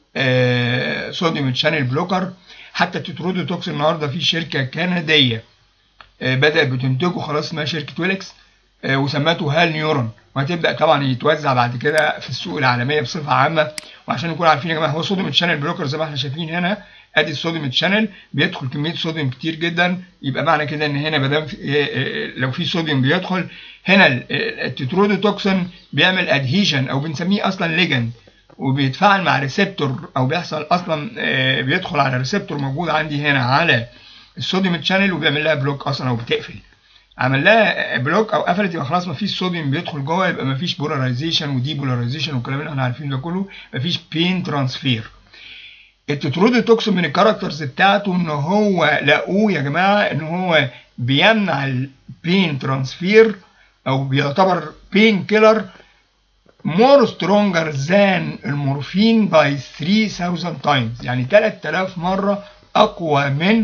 صوديوم تشانل بلوكر. حتى التترودو توكسين النهارده في شركه كنديه بدات بتنتجه خلاص اسمها شركه ويلكس، وسمته هال نيورون، وهتبدا طبعا يتوزع بعد كده في السوق العالميه بصفه عامه. وعشان نكون عارفين يا جماعه هو صوديوم تشانل بلوكر زي ما احنا شايفين هنا ادي الصوديوم تشانل بيدخل كميه صوديوم كتير جدا، يبقى معنى كده ان هنا ما دام لو في صوديوم بيدخل هنا التترودوتوكسين بيعمل ادهيجن او بنسميه اصلا ليجند، وبيتفاعل مع ريسبتور او بيحصل اصلا بيدخل على ريسبتور موجود عندي هنا على الصوديوم تشانل وبيعمل لها بلوك اصلا او بتقفل. عمل لها بلوك او قفلت يبقى خلاص مفيش صوديوم بيدخل جوه، يبقى مفيش بولاريزيشن ودي بولاريزيشن والكلام اللي احنا عارفينه ده كله، مفيش بين ترانسفير. التترودوتوكسين من الكاركترز بتاعته ان هو لقوه يا جماعه ان هو بيمنع البين ترانسفير او بيعتبر بين كيلر more stronger than المورفين by 3000 times، يعني 3000 مرة أقوى من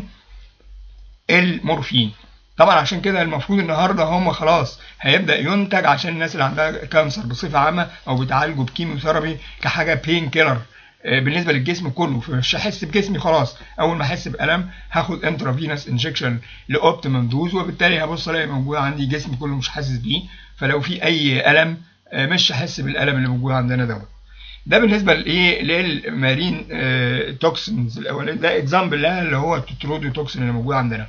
المورفين. طبعا عشان كده المفروض النهارده هم خلاص هيبدأ ينتج عشان الناس اللي عندها كانسر بصفة عامة أو بيتعالجوا بكيموثيرابي كحاجة بين كيلر بالنسبة للجسم كله، فمش هحس بجسمي خلاص، أول ما أحس بألم هاخد انترافينوس انجكشن لأوبتيمم دوز، وبالتالي هبص ألاقي موجود عندي جسمي كله مش حاسس بيه، فلو في أي ألم مش هحس بالالم اللي موجود عندنا دوت. ده بالنسبه لايه للمارين توكسينز الاولاني، ده اكزامبل لها اللي هو التترودوتوكسين اللي موجود عندنا.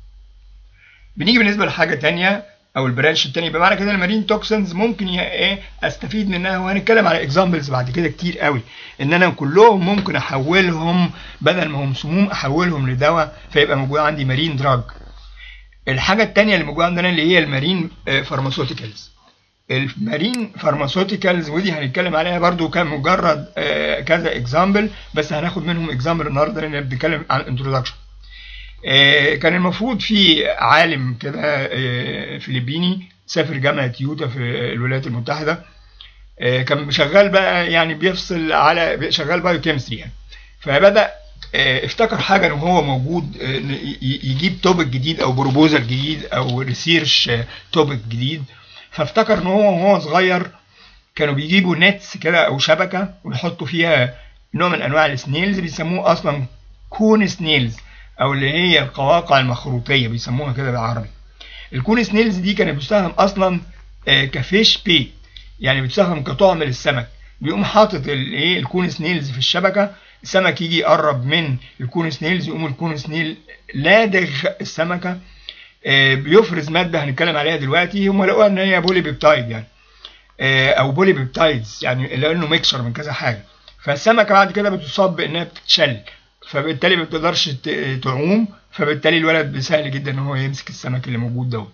بنيجي بالنسبه لحاجه ثانيه او البرانش الثاني، بمعنى كده المارين توكسينز ممكن ايه استفيد منها، وهنتكلم على اكزامبلز بعد كده كتير قوي، ان انا كلهم ممكن احولهم بدل ما هم سموم احولهم لدواء فيبقى موجود عندي مارين دراج. الحاجه الثانيه اللي موجوده عندنا اللي هي المارين فارماسيوتيكالز. المارين فارماسيوتيكالز ودي هنتكلم عليها برضو كمجرد كذا اكزامبل، بس هناخد منهم اكزامبل النهارده لان بنتكلم عن انترودكشن. كان المفروض في عالم كده فلبيني سافر جامعه يوتا في الولايات المتحده، كان شغال بقى يعني بيفصل على شغال بايو كيمستري يعني، فبدا افتكر حاجه ان هو موجود يجيب توبك جديد او بروبوزال جديد او ريسيرش توبك جديد، فافتكر ان هو وهو صغير كانوا بيجيبوا نتس كده او شبكه ويحطوا فيها نوع من انواع السنيلز بيسموه اصلا كون سنيلز او اللي هي القواقع المخروطيه بيسموها كده بالعربي. الكون سنيلز دي كانت بتستخدم اصلا كفيش بيت، يعني بتستخدم كطعم للسمك. بيقوم حاطط الايه الكون سنيلز في الشبكه، السمك يجي يقرب من الكون سنيلز يقوم الكون سنيل لادغ السمكه، بيفرز ماده هنتكلم عليها دلوقتي، هم لقوها ان هي بولي بيبتايد يعني او بولي بيبتايدز، يعني لانه ميكشر من كذا حاجه. فالسمكه بعد كده بتصاب بانها بتتشل، فبالتالي ما بتقدرش تعوم، فبالتالي الولد سهل جدا ان هو يمسك السمك اللي موجود دوت.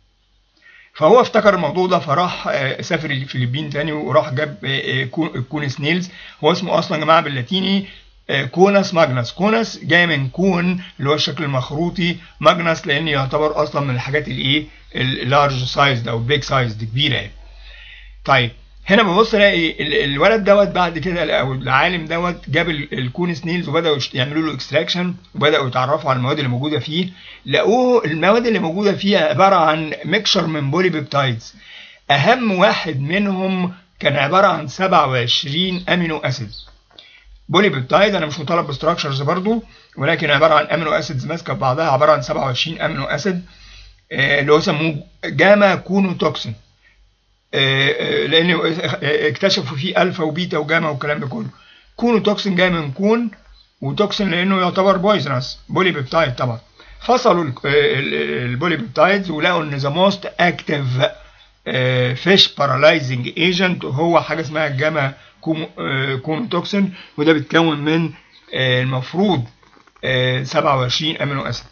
فهو افتكر الموضوع ده فراح سافر الفلبين تاني وراح جاب الكون سنيلز. هو اسمه اصلا يا جماعه باللاتيني كوناس ماجنس. كوناس جاي من كون اللي هو الشكل المخروطي، ماجنس لان يعتبر اصلا من الحاجات الايه اللارج سايز او البيج سايز دي كبيره يعني. طيب هنا ببص الاقي الولد دوت بعد كده او العالم دوت جاب الكون سنيلز وبداوا يعملوا له اكستراكشن وبداوا يتعرفوا على المواد اللي موجوده فيه. لقوه المواد اللي موجوده فيه عباره عن ميكشر من بولي بيبتايدز، اهم واحد منهم كان عباره عن 27 امينو اسيد. بولي بيبتايد انا مش مطالب بستراكشرز برضو، ولكن عباره عن امينو اسيدز ماسكه في بعضها، عباره عن 27 امينو اسيد اللي هو سموه جاما كونوتوكسين، لان اكتشفوا فيه الفا وبيتا وجاما والكلام ده كله. كونوتوكسين جاي من كون، وتوكسين لانه يعتبر بويزنس بولي بيبتايد طبعا. فصلوا البولي بيبتايدز ولقوا ان ذا موست اكتيف فيش بارالايزنج ايجنت هو حاجه اسمها الجاما كونوتوكسين، وده بيتكون من المفروض 27 امينو اسيد.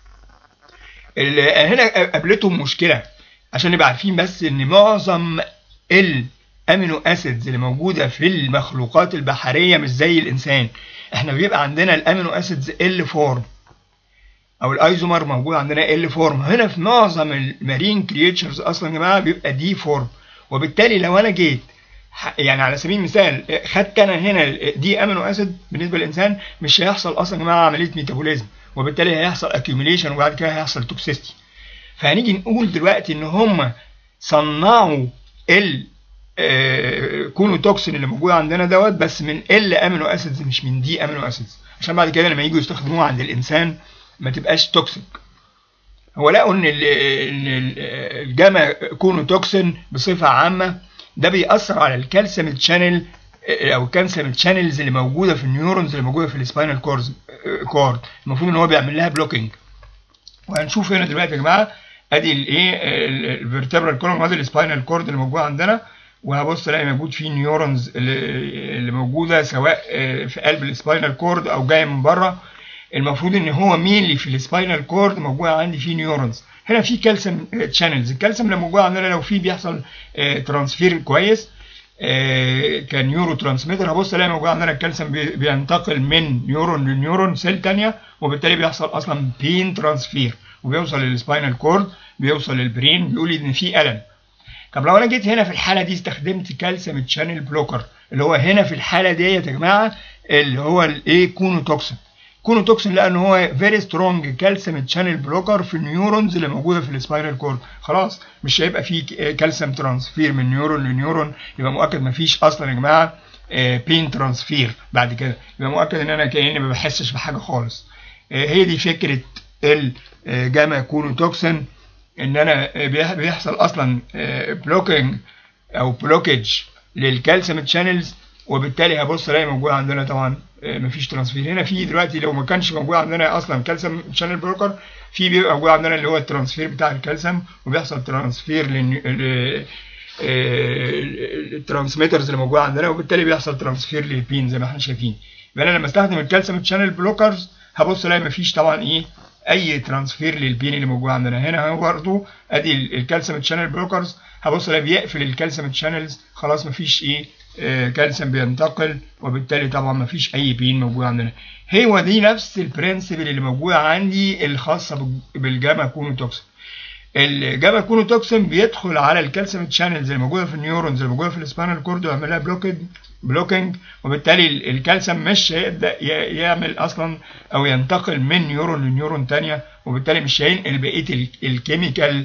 هنا قابلتهم مشكله عشان نبقى عارفين بس ان معظم الامينو اسيدز اللي موجوده في المخلوقات البحريه مش زي الانسان. احنا بيبقى عندنا الامينو اسيدز ال فورم او الايزومر موجود عندنا ال فورم، هنا في معظم المارين كريتشرز اصلا يا جماعه بيبقى دي فورم. وبالتالي لو انا جيت يعني على سبيل المثال خدت انا هنا دي امينو اسيد بالنسبه للانسان مش هيحصل اصلا يا جماعه عمليه ميتابوليزم، وبالتالي هيحصل اكيوميليشن وبعد كده هيحصل توكسيستي. فهنيجي نقول دلوقتي ان هم صنعوا الكونوتوكسين اللي موجود عندنا دوت بس من ال امينو اسيدز مش من دي امينو اسيدز، عشان بعد كده لما يجوا يستخدموها عند الانسان ما تبقاش توكسيك. هو لقوا ان الجاما كونوتوكسين بصفه عامه ده بيأثر على الكالسيوم تشانل او الكالسيوم تشانلز اللي موجوده في النيورونز اللي موجوده في السباينال كورد، المفروض ان هو بيعمل لها بلوكينج. وهنشوف هنا دلوقتي يا جماعه ادي الايه الفيرتبرال كولوم، ادي السباينال كورد اللي موجود عندنا، وهبص الاقي موجود فيه نيورونز اللي موجوده سواء في قلب السباينال كورد او جايه من بره. المفروض ان هو مين اللي في السباينال كورد موجود عندي فيه نيورونز. هنا في كالسيوم تشانلز، الكالسيوم اللي موجود عندنا لو في بيحصل ترانسفير كويس كنيورو ترانسميتر، هبص الاقي موجود عندنا الكالسيوم بينتقل من نيورون لنيورون سيل ثانيه، وبالتالي بيحصل اصلا بين ترانسفير وبيوصل للسباينال كورد، بيوصل للبرين، بيقول لي ان في الم. طب لو انا جيت هنا في الحاله دي استخدمت كالسيوم تشانل بلوكر، اللي هو هنا في الحاله دي يا جماعه اللي هو الايه كونوتوكسين. كونوتوكسين لان هو فيري سترونج كالسيوم تشانل بلوكر في النيورونز اللي موجوده في السباينال كورد، خلاص مش هيبقى في كالسيوم ترانسفير من نيورون لنيورون، يبقى مؤكد مفيش اصلا يا جماعه بين ترانسفير بعد كده، يبقى مؤكد ان انا كاني ما بحسش بحاجه خالص. هي دي فكره الجاما كونوتوكسين، ان انا بيحصل اصلا بلوكينج او بلوكج للكالسيوم تشانلز، وبالتالي هبص الاقي موجود عندنا طبعا مفيش ترانسفير. هنا في دلوقتي لو ما كانش موجود عندنا اصلا كالسيوم شانل بلوكر، في بيبقى موجود عندنا اللي هو الترانسفير بتاع الكالسيوم، وبيحصل ترانسفير للترانسميترز اللي موجوده عندنا، وبالتالي بيحصل ترانسفير للبين زي ما احنا شايفين. يبقى انا لما استخدم الكالسيوم شانل بلوكرز هبص الاقي مفيش طبعا ايه اي ترانسفير للبين اللي موجود عندنا. هنا برضه ادي الكالسيوم شانل بلوكرز، هبص الاقي بيقفل الكالسيوم شانلز، خلاص مفيش ايه كالسيوم بينتقل، وبالتالي طبعا مفيش اي بين موجود عندنا. هو دي نفس البرنسبل اللي موجوده عندي الخاصه بالجاما كونوتوكسين. الجاما كونوتوكسين بيدخل على الكالسيوم شانلز اللي موجوده في النيورونز اللي موجوده في السباينال كورد ويعمل لها بلوكينج، وبالتالي الكالسيوم مش هيبدا يعمل اصلا او ينتقل من نيورون لنيورون ثانيه، وبالتالي مش هينقل بقيه الكيميكال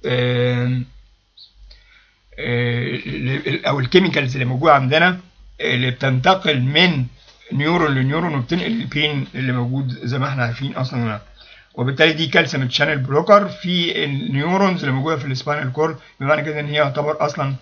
او الكيميكالز اللي موجوده عندنا اللي بتنتقل من نيورون لنيورون وبتنقل البين اللي موجود زي ما احنا عارفين اصلا. وبالتالي دي كالسيوم شانل بلوكر في النيورونز اللي موجوده في السباينال كورد، بمعنى كده ان هي يعتبر اصلا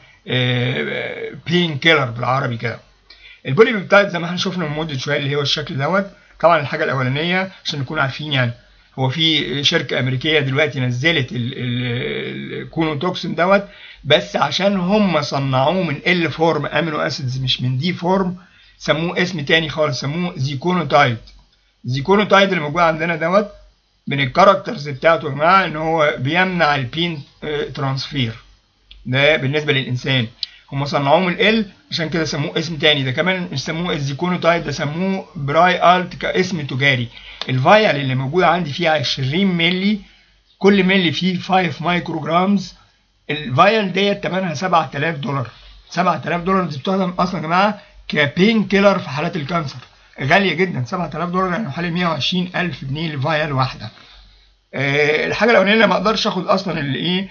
بين كيلر بالعربي كده. البولي بيبتايد زي ما احنا شفنا من مده شويه اللي هو الشكل دوت. طبعا الحاجه الاولانيه عشان نكون عارفين يعني هو في شركه امريكيه دلوقتي نزلت الكونوتوكسين دوت، بس عشان هم صنعوه من ال فورم امينو اسيدز مش من دي فورم، سموه اسم تاني خالص، سموه زيكونوتايد. زيكونوتايد اللي موجود عندنا دوت من الكاركترز بتاعته يا جماعه ان هو بيمنع البين ترانسفير. ده بالنسبه للانسان هم صنعوه من ال عشان كده سموه اسم تاني. ده كمان مش سموه الزيكونوتايد، ده سموه براي الت كاسم تجاري. الفايل اللي موجود عندي فيه 20 مللي، كل مللي فيه 5 مايكرو جرامز. الفايل ديت ثمنها $7000. $7000 دي بتستخدم اصلا يا جماعه كبين كيلر في حالات الكانسر، غاليه جدا. $7000 يعني حوالي 120,000 جنيه لفايل واحده. الحاجه الاولانيه ما اقدرش اخد اصلا الايه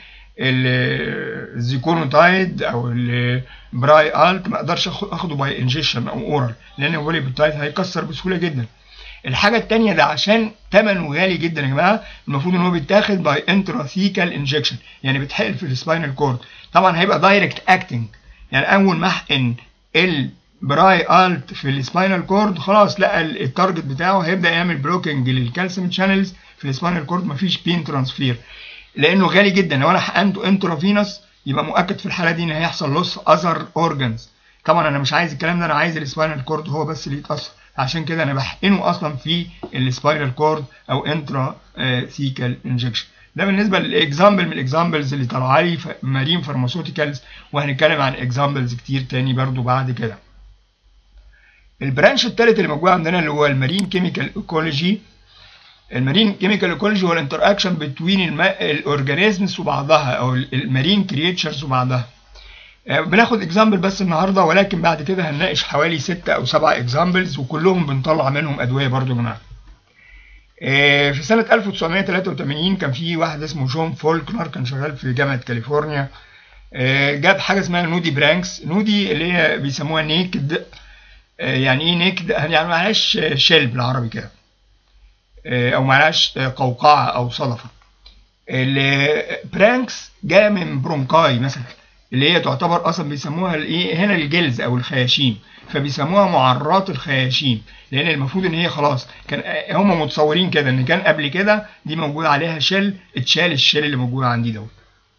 الزيكونوتايد او البراي الت، ما اقدرش اخده باي انجيشن او اورال، لان البولي بيبتايد هيكسر بسهوله جدا. الحاجه الثانيه ده عشان ثمنه غالي جدا يا جماعه، المفروض ان هو بيتاخد باي انتراثيكال انجكشن، يعني بيتحقن في السباينال كورد. طبعا هيبقى دايركت اكتنج، يعني اول ما احقن البراي الت في السباينال كورد خلاص لقى التارجت بتاعه، هيبدا يعمل بلوكينج للكالسيوم شانلز في السباينال كورد، مفيش بين ترانسفير لانه غالي جدا. لو انا حقنته انترافينوس يبقى مؤكد في الحاله دي ان هيحصل لوس اذر اورجانز. طبعا انا مش عايز الكلام ده، انا عايز السباينال كورد هو بس اللي يتاثر، عشان كده انا بحقنه اصلا في السباينال كورد او انترا ثيكال انجكشن. ده بالنسبه للاكزامبل من الاكزامبلز اللي طلعوا لي مارين فارماسيوتيكالز، وهنتكلم عن اكزامبلز كتير تاني برضو بعد كده. البرانش الثالث اللي موجود عندنا اللي هو المارين كيميكال ايكولوجي. المارين كيميكال ايكولوجي هو الانتر اكشن بين الاورجانيزمز وبعضها او المارين كريتشرز وبعضها. بناخد اكزامبل بس النهارده، ولكن بعد كده هنناقش حوالي 6 أو 7 اكزامبلز، وكلهم بنطلع منهم ادويه برضو يا جماعه. في سنه 1983 كان في واحد اسمه جون فولكنر، كان شغال في جامعه كاليفورنيا. جاب حاجه اسمها نودي برانكس. نودي اللي هي بيسموها نيكد. يعني ايه نيكد؟ يعني معلهاش شيل بالعربي كده، او معلهاش قوقعه او صدفه. البرانكس جايه من برونكاي مثلا، اللي هي تعتبر اصلا بيسموها الايه هنا الجلز او الخياشيم، فبيسموها معرات الخياشيم، لان المفروض ان هي خلاص كان هم متصورين كده ان كان قبل كده دي موجود عليها شل، اتشال الشل اللي موجود عندي دوت.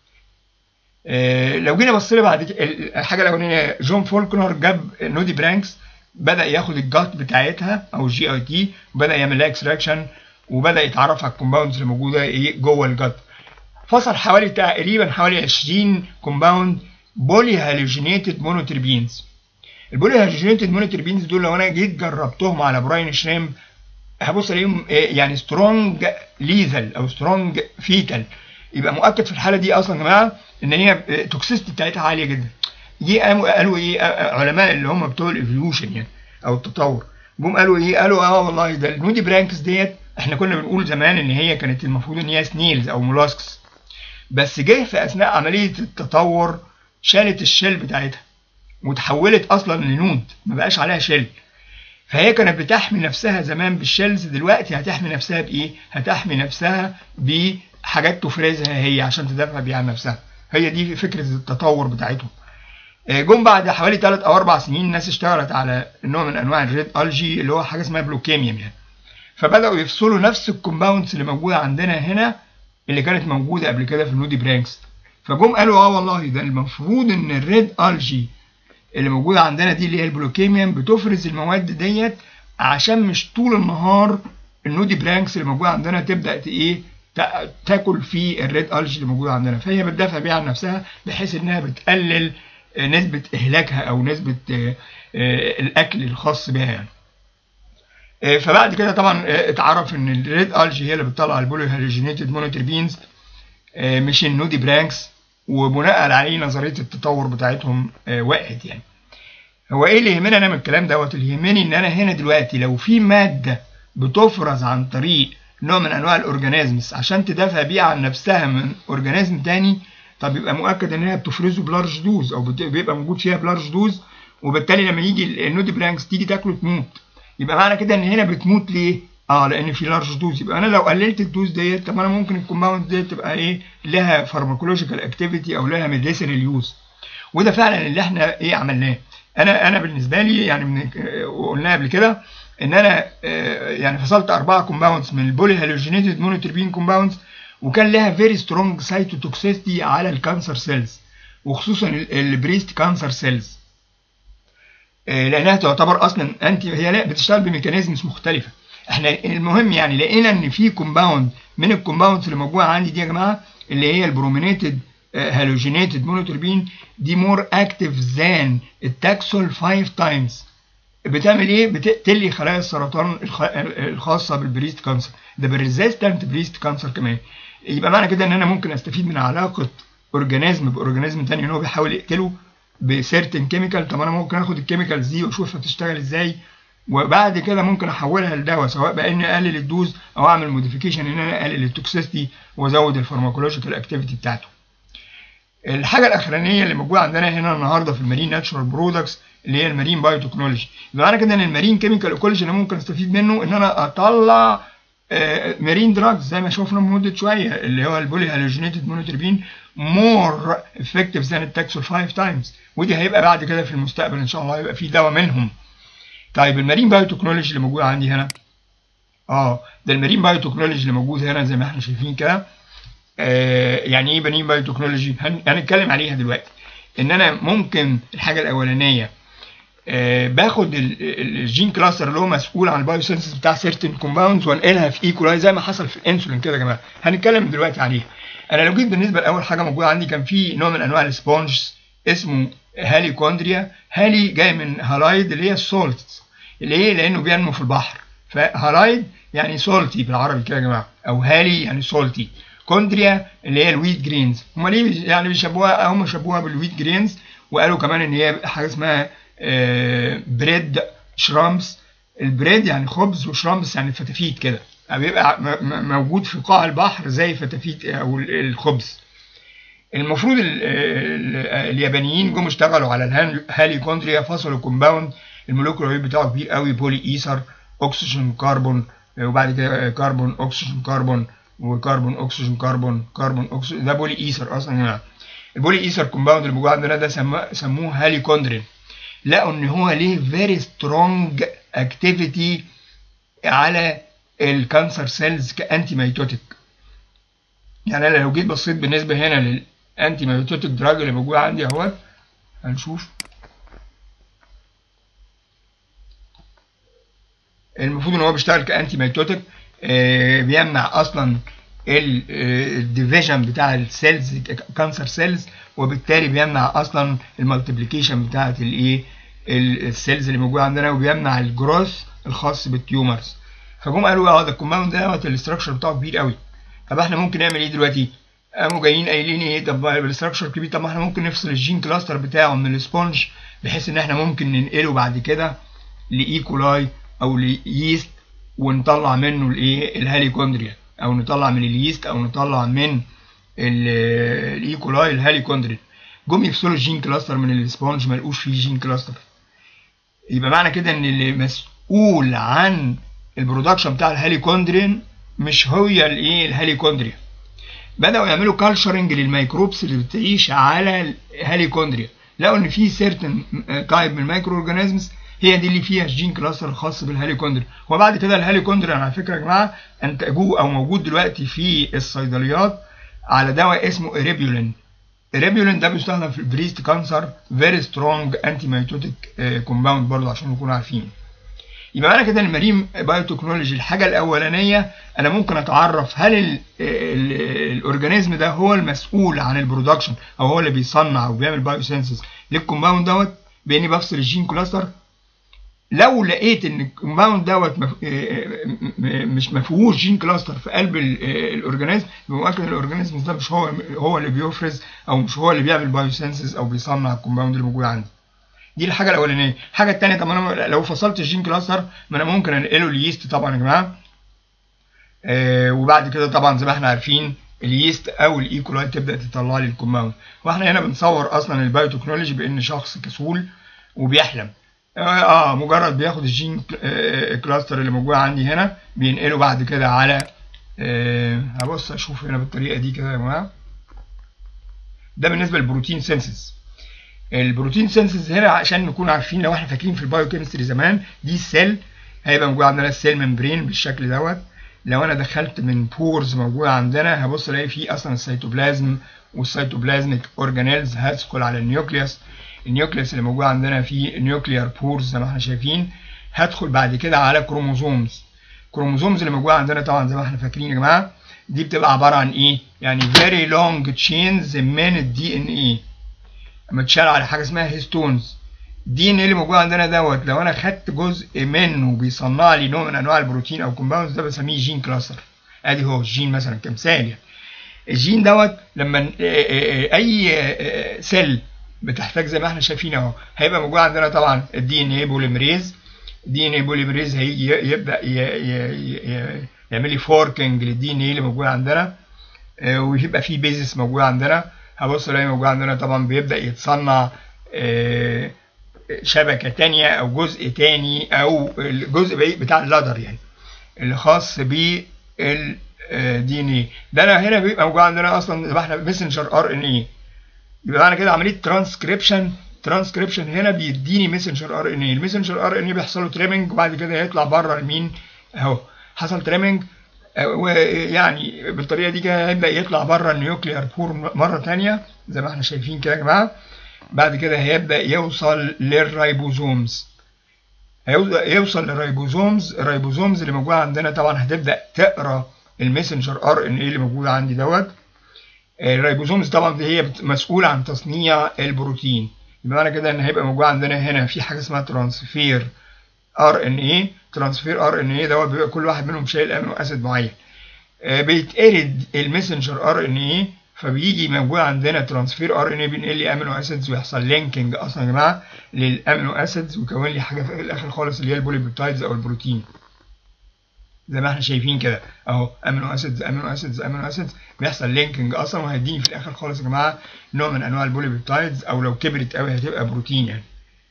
لو جينا بصينا بعد الحاجه الاولانيه، جون فولكنر جاب نودي برانكس، بدا ياخد الجات بتاعتها او الجي اي تي، وبدا يعمل لها اكستراكشن، وبدا يتعرف على الكومباوندز اللي موجوده ايه جوه الجات. فصل حوالي تقريبا حوالي 20 كومباوند بولي هالوجينيتد مونوتربينز. البولي هالوجينيتد مونوتربينز دول لو انا جيت جربتهم على براين شريمب هبص الاقيهم يعني سترونج ليثل او سترونج فيتال، يبقى مؤكد في الحاله دي اصلا يا جماعه ان هي توكسيستي بتاعتها عاليه جدا. جه قالوا ايه علماء اللي هم بتوع الايفوليوشن يعني او التطور، جم قالوا ايه، قالوا والله ده النودي برانكس ديت احنا كنا بنقول زمان ان هي كانت المفروض ان هي سنيلز او مولاسكس، بس جه في اثناء عمليه التطور شالت الشيل بتاعتها وتحولت اصلا لنود ما بقاش عليها شيل. فهي كانت بتحمي نفسها زمان بالشيلز، دلوقتي هتحمي نفسها بايه؟ هتحمي نفسها بحاجات تفرزها هي عشان تدافع بيها عن نفسها. هي دي فكره التطور بتاعتهم. جم بعد حوالي 3 أو 4 سنين الناس اشتغلت على نوع من انواع الريد الجي اللي هو حاجه اسمها بلوكيميوم يعني، فبداوا يفصلوا نفس الكومباوندز اللي موجوده عندنا هنا اللي كانت موجوده قبل كده في النودي برانكس. فجم قالوا والله ده المفروض ان الريد الجي اللي موجوده عندنا دي اللي هي البلوكيميوم بتفرز المواد ديت عشان مش طول النهار النودي برانكس اللي موجوده عندنا تبدا ايه تاكل في الريد الجي اللي موجوده عندنا، فهي بتدافع بيها عن نفسها بحيث انها بتقلل نسبه اهلاكها او نسبه الاكل الخاص بها يعني. فبعد كده طبعا اتعرف ان الريد الجي هي اللي بتطلع البولي هالوجينيتد مونوتربينز مش النودي برانكس، وبناء عليه نظريه التطور بتاعتهم وقعت يعني. هو ايه اللي يهمني انا من الكلام دوت؟ اللي يهمني ان انا هنا دلوقتي لو في ماده بتفرز عن طريق نوع من انواع الاورجانيزمز عشان تدافع بيها عن نفسها من اورجانيزم تاني، طب يبقى مؤكد ان هي بتفرزه بلارج دوز او بيبقى موجود فيها بلارج دوز، وبالتالي لما يجي النودي برانكس تيجي تاكله تموت. يبقى معنى كده ان هنا بتموت ليه؟ لان في لارج دوز. يبقى انا لو قللت الدوز ديت طب انا ممكن الكومباوند ديت تبقى ايه لها فارماكولوجيكال اكتيفيتي او لها ميديسينال يوز، وده فعلا اللي احنا ايه عملناه. انا بالنسبه لي يعني قلنا قبل كده ان انا يعني فصلت 4 كومباوندز من البولي هالوجينيتد مونوتربين كومباوندز، وكان لها فيري سترونج سايتوتوكسيستي على الكانسر سيلز وخصوصا البريست كانسر سيلز، لانها تعتبر اصلا هي لا بتشتغل بميكانيزمز مختلفه. احنا المهم يعني لقينا ان في كومباوند من الكومباوندز اللي موجوده عندي دي يا جماعه اللي هي البرومينيتد هالوجينيتد مونوتربين دي مور اكتيف ذان التاكسول 5 تايمز. بتعمل ايه؟ بتقتل لي خلايا السرطان الخاصه بالبريست كانسر، ده بالريزيستنت بريست كانسر كمان. يبقى معنى كده ان انا ممكن استفيد من علاقه اورجانيزم باورجانيزم ثاني ان هو بيحاول يقتله بسيرتن كيميكال. طب انا ممكن اخد الكيميكالز دي واشوفها بتشتغل ازاي، وبعد كده ممكن احولها لدواء، سواء بقى اني اقلل الدوز او اعمل موديفيكيشن ان انا اقلل التوكسيستي وازود الفارماكولوجيكال اكتيفيتي بتاعته. الحاجه الاخرانيه اللي موجوده عندنا هنا النهارده في المارين ناتشورال برودكتس اللي هي المارين بايو تكنولوجي. بمعنى كده ان المارين كيميكال ايكولوجي انا ممكن استفيد منه ان انا اطلع مارين دراجز زي ما شفنا من مده شويه اللي هو البولي هالوجينيتد مونوتربين مور افكتيف ذان التاكسول 5 تايمز، ودي هيبقى بعد كده في المستقبل ان شاء الله يبقى في دواء منهم. طيب المارين بايو تكنولوجي اللي موجود عندي هنا ده المارين بايو تكنولوجي اللي موجود هنا زي ما احنا شايفين كده. يعني ايه مارين بايو تكنولوجي؟ هنتكلم عليها دلوقتي. ان انا ممكن الحاجه الاولانيه باخد الجين كلاستر اللي هو مسؤول عن البايو سينثيس بتاع سيرتن كومباوندز وانقلها في ايكولاي زي ما حصل في الانسولين كده يا جماعه. هنتكلم دلوقتي عليها. انا لو جيت بالنسبه لاول حاجه موجوده عندي كان في نوع من انواع السبونجز اسمه هاليكوندريا. هالي جاي من هالايد اللي هي السولت، اللي هي لانه بينمو في البحر، فهالايد يعني سولتي بالعربي كده يا جماعه، او هالي يعني سولتي. كوندريا اللي هي الويت جرينز. هم ليه يعني بيشبهوها؟ هم شبهوها بالويت جرينز، وقالوا كمان ان هي حاجه اسمها بريد شرامبس. البريد يعني خبز وشرامبس يعني فتافيت كده، بيبقى موجود في قاع البحر زي فتافيت او الخبز. المفروض اليابانيين جم اشتغلوا على الهاليكوندريا، فصلوا كومباوند المولكيولر ويت بتاعه كبير قوي، بولي ايثر اكسجين كربون، وبعد كده كربون اكسجين كربون وكربون اكسجين كربون كربون اكسجين، ده بولي ايثر اصلا يعني. البولي ايثر كومباوند اللي موجود عندنا ده سموه هاليكوندرين. لقوا ان هو ليه فيري سترونج اكتيفيتي على الكانسر سيلز كانتي ميتوتيك. يعني انا لو جيت بصيت بالنسبه هنا للانتي ميتوتيك دراج اللي موجود عندي اهوت، هنشوف المفروض ان هو بيشتغل كانتي ميتوتيك، بيمنع اصلا الديفيجن بتاع السيلز كانسر سيلز، وبالتالي بيمنع اصلا المالتيبليكيشن بتاعت الايه السيلز اللي موجوده عندنا، وبيمنع الجروث الخاص بالتيومرز. فجم قالوا ده الكومباوند دوت الاستراكشر بتاعه كبير قوي، طب احنا ممكن نعمل ايه دلوقتي؟ قاموا جايين قايلين ايه، طب الاستراكشر كبير، طب ما احنا ممكن نفصل الجين كلاستر بتاعه من السبونج، بحيث ان احنا ممكن ننقله بعد كده لايكولاي او ليست، ونطلع منه الايه الهاليكوندريا، او نطلع من اليست او نطلع من الايكولاي الهاليكوندريا. جم يفصلوا الجين كلاستر من السبونج، ما لقوش فيه جين كلاستر. يبقى معنى كده ان اللي مسؤول عن البرودكشن بتاع الهاليكوندرين مش هي الايه الهاليكوندريا. بداوا يعملوا كالشرنج للميكروبس اللي بتعيش على الهاليكوندريا، لقوا ان في سيرتن تايب من المايكرو اورجانيزمز هي دي اللي فيها الجين كلاستر الخاص بالهاليكوندريا. وبعد كده الهاليكوندريا على فكره يا جماعه انتجوه او موجود دلوقتي في الصيدليات على دواء اسمه إريبيولين. إريبيولين ده بيستخدم في البريست كانسر، فيري سترونج انتي ميتوتيك كومباوند برضه عشان نكون عارفين. يبقى معنى كده المارين بايوتكنولوجي الحاجه الاولانيه انا ممكن اتعرف هل الاورجانيزم ده هو المسؤول عن البرودكشن او هو اللي بيصنع وبيعمل بايوسينسز للكومباوند دوت، باني بفصل الجين كلاستر. لو لقيت ان الكومباوند دوت مش مفيهوش جين كلاستر في قلب الاورجانيزم، يبقى مؤكد الاورجانيزم ده مش هو اللي بيفرز او مش هو اللي بيعمل بايوسينسز او بيصنع الكومباوند اللي موجود عندي. دي الحاجه الاولانيه. الحاجه الثانيه، طب انا لو فصلت الجين كلاستر ما انا ممكن انقله اليست طبعا يا جماعه، وبعد كده طبعا زي ما احنا عارفين اليست او الايكولاي تبدا تطلع لي الكومباوند. واحنا هنا بنصور اصلا البايوتكنولوجي بان شخص كسول وبيحلم، مجرد بياخد الجين كلاستر اللي موجود عندي هنا بينقله بعد كده على هبص اشوف هنا بالطريقه دي كده يا جماعه. ده بالنسبه للبروتين سينسز. البروتين سينسز هنا عشان نكون عارفين، لو احنا فاكرين في البايوكيمستري زمان دي السيل هيبقى موجود عندنا السيل ممبرين بالشكل دوت. لو انا دخلت من بورز موجوده عندنا هبص الاقي فيه اصلا السيتوبلازم والسيتوبلازميك اورجانيلز هتدخل على النيوكليوس. النيوكليوس اللي موجود عندنا فيه نيوكليار بورز زي ما احنا شايفين، هدخل بعد كده على كروموزومز. الكروموزومز اللي موجوده عندنا طبعا زي ما احنا فاكرين يا جماعه دي بتبقى عباره عن ايه؟ يعني فيري لونج تشينز من الدي ان ايه متشال على حاجه اسمها هيستونز. الدي ان ايه اللي موجود عندنا دوت لو انا خدت جزء منه بيصنع لي نوع من انواع البروتين او كومباوندز، ده بسميه جين كلاستر. ادي هو الجين مثلا كمثال. يعني الجين دوت لما اي سيل بتحتاج زي ما احنا شايفين اهو، هيبقى موجود عندنا طبعا الدي ان ايه بوليمريز. الدي ان ايه بوليمريز هيجي يبدا يعمل لي فوركينج للدي ان ايه اللي موجود عندنا، ويبقى فيه بيزس موجود عندنا. هبص الاقي موجود عندنا طبعا بيبدا يتصنع شبكه تانية او جزء تاني او الجزء بتاع اللادر يعني اللي خاص بال دي ان ايه. ده انا هنا بيبقى موجود عندنا اصلا زي ما احنا ميسنجر ار ان ايه. يبقى معنى كده عمليه ترانسكريبشن هنا بيديني ميسنجر ار ان ايه. الميسنجر ار ان ايه بيحصل له تريمنج وبعد كده هيطلع بره لمين اهو، حصل تريمنج، ويعني بالطريقه دي كده هيبدا يطلع بره النيوكليار بور مره ثانيه زي ما احنا شايفين كده يا جماعه. بعد كده هيبدا يوصل للرايبوزومز. يوصل للرايبوزومز. الرايبوزومز اللي موجوده عندنا طبعا هتبدا تقرا الميسنجر ار ان ايه اللي موجود عندي دوت. الرايبوزومز طبعا دي هي مسؤوله عن تصنيع البروتين. بمعنى كده ان هيبقى موجود عندنا هنا في حاجه اسمها ترانسفير ار ان ايه. ترانسفير ار ان ايه دوت بيبقى كل واحد منهم شايل امينو اسيد معين، بيتقرد الميسنجر ار ان ايه، فبيجي موجود عندنا ترانسفير ار ان ايه بينقل لي امينو اسيدز ويحصل لينكينج اصلا يا جماعه للامينو اسيدز ويكون لي حاجه في الاخر خالص اللي هي البوليبيبتايدز او البروتين زي ما احنا شايفين كده اهو. امينو اسيدز امينو اسيدز امينو اسيدز بيحصل لينكينج اصلا وهيديني في الاخر خالص يا جماعه نوع من انواع البوليبيبتايدز، او لو كبرت قوي هتبقى بروتين يعني.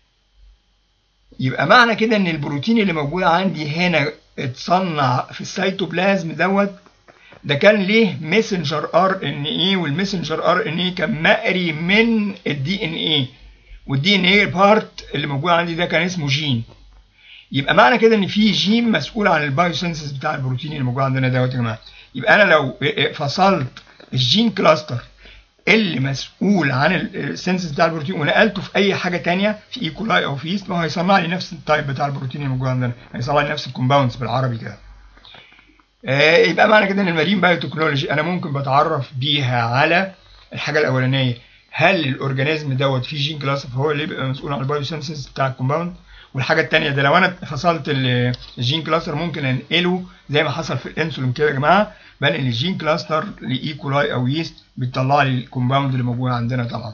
يبقى معنى كده ان البروتين اللي موجود عندي هنا اتصنع في السيتوبلازم دوت ده كان ليه ميسنجر ار ان اي، والميسنجر ار ان اي كان مقري من الدي ان اي، والدي ان اي بارت اللي موجود عندي ده كان اسمه جين. يبقى معنى كده ان في جين مسؤول عن البايوسينثيسيس بتاع البروتين اللي موجود عندنا دوت يا جماعه. يبقى انا لو فصلت الجين كلاستر اللي مسؤول عن السينثيسيس بتاع البروتين ونقلته في اي حاجه ثانيه في ايكولاي او في يست، ما هو هيصنع لي نفس التايب بتاع البروتين اللي موجود عندنا، هيصنع لي نفس الكومباوندز بالعربي كده. يبقى معنى كده ان المارين بايوتكنولوجي انا ممكن بتعرف بيها على الحاجه الاولانيه، هل الاورجانيزم دوت فيه جين كلاستر فهو اللي بيبقى مسؤول عن البايوسينثيسيس بتاع الكومباوند. والحاجه الثانيه ده لو انا فصلت الجين كلاستر ممكن انقله زي ما حصل في الانسولين كده يا جماعه، بنقل الجين كلاستر لايكولاي او يست بيطلع لي الكومباوند اللي موجود عندنا طبعا.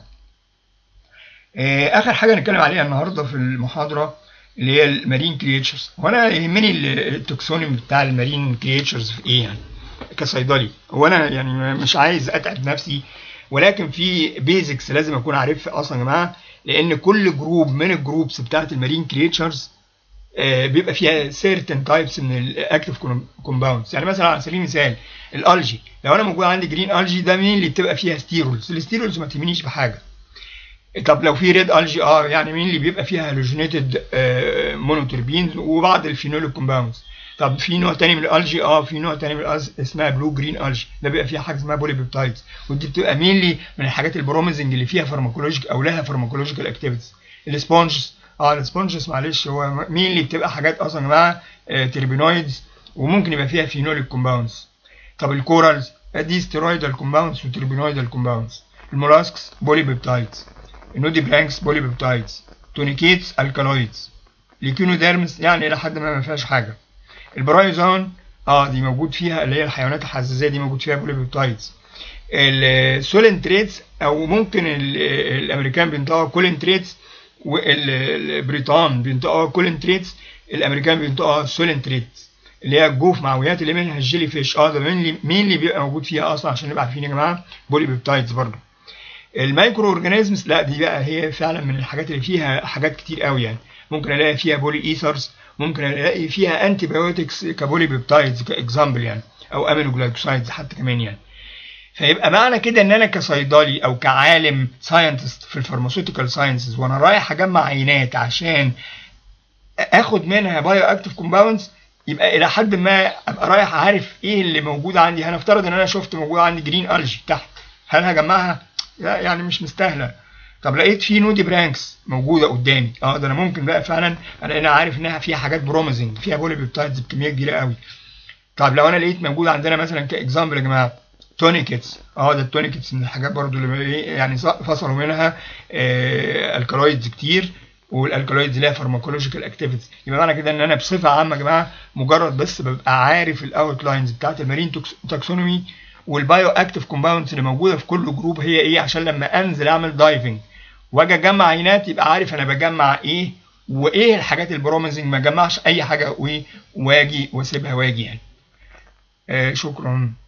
اخر حاجه نتكلم عليها النهارده في المحاضره اللي هي المارين كريتشرز. وانا يهمني التوكسونيم بتاع المارين كريتشرز في ايه يعني كصيدلي. هو انا يعني مش عايز اتعب نفسي، ولكن في بيزكس لازم اكون عارفها اصلا يا جماعه، لان كل جروب من الجروبس بتاعت المارين كريتشرز بيبقى فيها certain types من الاكتيف كومباوندز. يعني مثلا على سبيل المثال الالجي، لو انا موجود عندي جرين الجي ده مين اللي بتبقى فيها ستيرولز؟ الستيرولز ما تهمنيش بحاجه. طب لو في ريد الجي يعني مين اللي بيبقى فيها هالوجينيتد مونوتربينز وبعض الفينول كومباوندز. طب في نوع تاني من الالجي في نوع تاني من الالجي اسمها بلو جرين الجي، ده بيبقى فيها حاجه اسمها بولي بيبتايدز، ودي بتبقى مين اللي من الحاجات البروميزنج اللي فيها فارماكولوجيك او لها فارماكولوجيكال اكتيفيتيز. السبونجز السبونجز معلش هو مين اللي بتبقى حاجات اصلا يا جماعه تربينويدز وممكن يبقى فيها فينول كومباوندز. طب الكورالز دي ستيرويدال كومباوندز وتربينويدال كومباوندز. المولاسكس بولي بيبتايدز. النودي برانكس بولي بيبتايدز. تونيكيتس الكالويدز. ليكينوديرمس يعني الى حد ما فيهاش حاجه. البرايزون دي موجود فيها اللي هي الحيوانات الحساسيه دي موجود فيها بولي بيبتايدز. السولنتريتس او ممكن الامريكان بينطقوا كولنتريتس والبريطان بينطقوا كولنتريتس، الامريكان بينطقوا سولنتريتس اللي هي الجوف معويات اللي منها الجيلي فيش. ده مين اللي بيبقى موجود فيها اصلا عشان نبقى عارفين يا جماعه؟ بولي بيبتايدز برضه. المايكرو اورجانيزمز لا دي بقى هي فعلا من الحاجات اللي فيها حاجات كتير قوي، يعني ممكن الاقي فيها بولي ايثرز، ممكن الاقي فيها انتي بايوتكس كبولي بيبتايدز كاكزامبل يعني، او امينو جلايكوسايدز حتى كمان يعني. فيبقى معنى كده ان انا كصيدلي او كعالم ساينتست في الفارماسيوتيكال ساينسز وانا رايح اجمع عينات عشان اخد منها بايو اكتيف كومباوندز، يبقى الى حد ما ابقى رايح عارف ايه اللي موجود عندي. هنفترض ان انا شفت موجود عندي جرين الجي تحت، هل هجمعها؟ لا يعني مش مستاهله. طب لقيت في نودي برانكس موجوده قدامي، ده انا ممكن بقى فعلا انا عارف انها فيها حاجات بروميزنج، فيها بولي بيبتايدز بكميه كبيره قوي. طب لو انا لقيت موجود عندنا مثلا كاكزامبل يا جماعه تونيكيتس، ده التونيكيتس من الحاجات برضو اللي يعني فصلوا منها الكالويدز كتير، والالكالويدز ليها فارماكولوجيكال اكتيفيتيز. يبقى معنى كده ان انا بصفه عامه يا جماعه مجرد بس ببقى عارف الاوت لاينز بتاعت المارين تاكسونومي والبايو اكتيف كومباوندز اللي موجوده في كل جروب هي ايه، عشان لما انزل اعمل دايفنج واجي اجمع عينات يبقى عارف انا بجمع ايه وايه الحاجات البروميزنج، ما اجمعش اي حاجه واجي واسيبها واجي يعني. شكرا.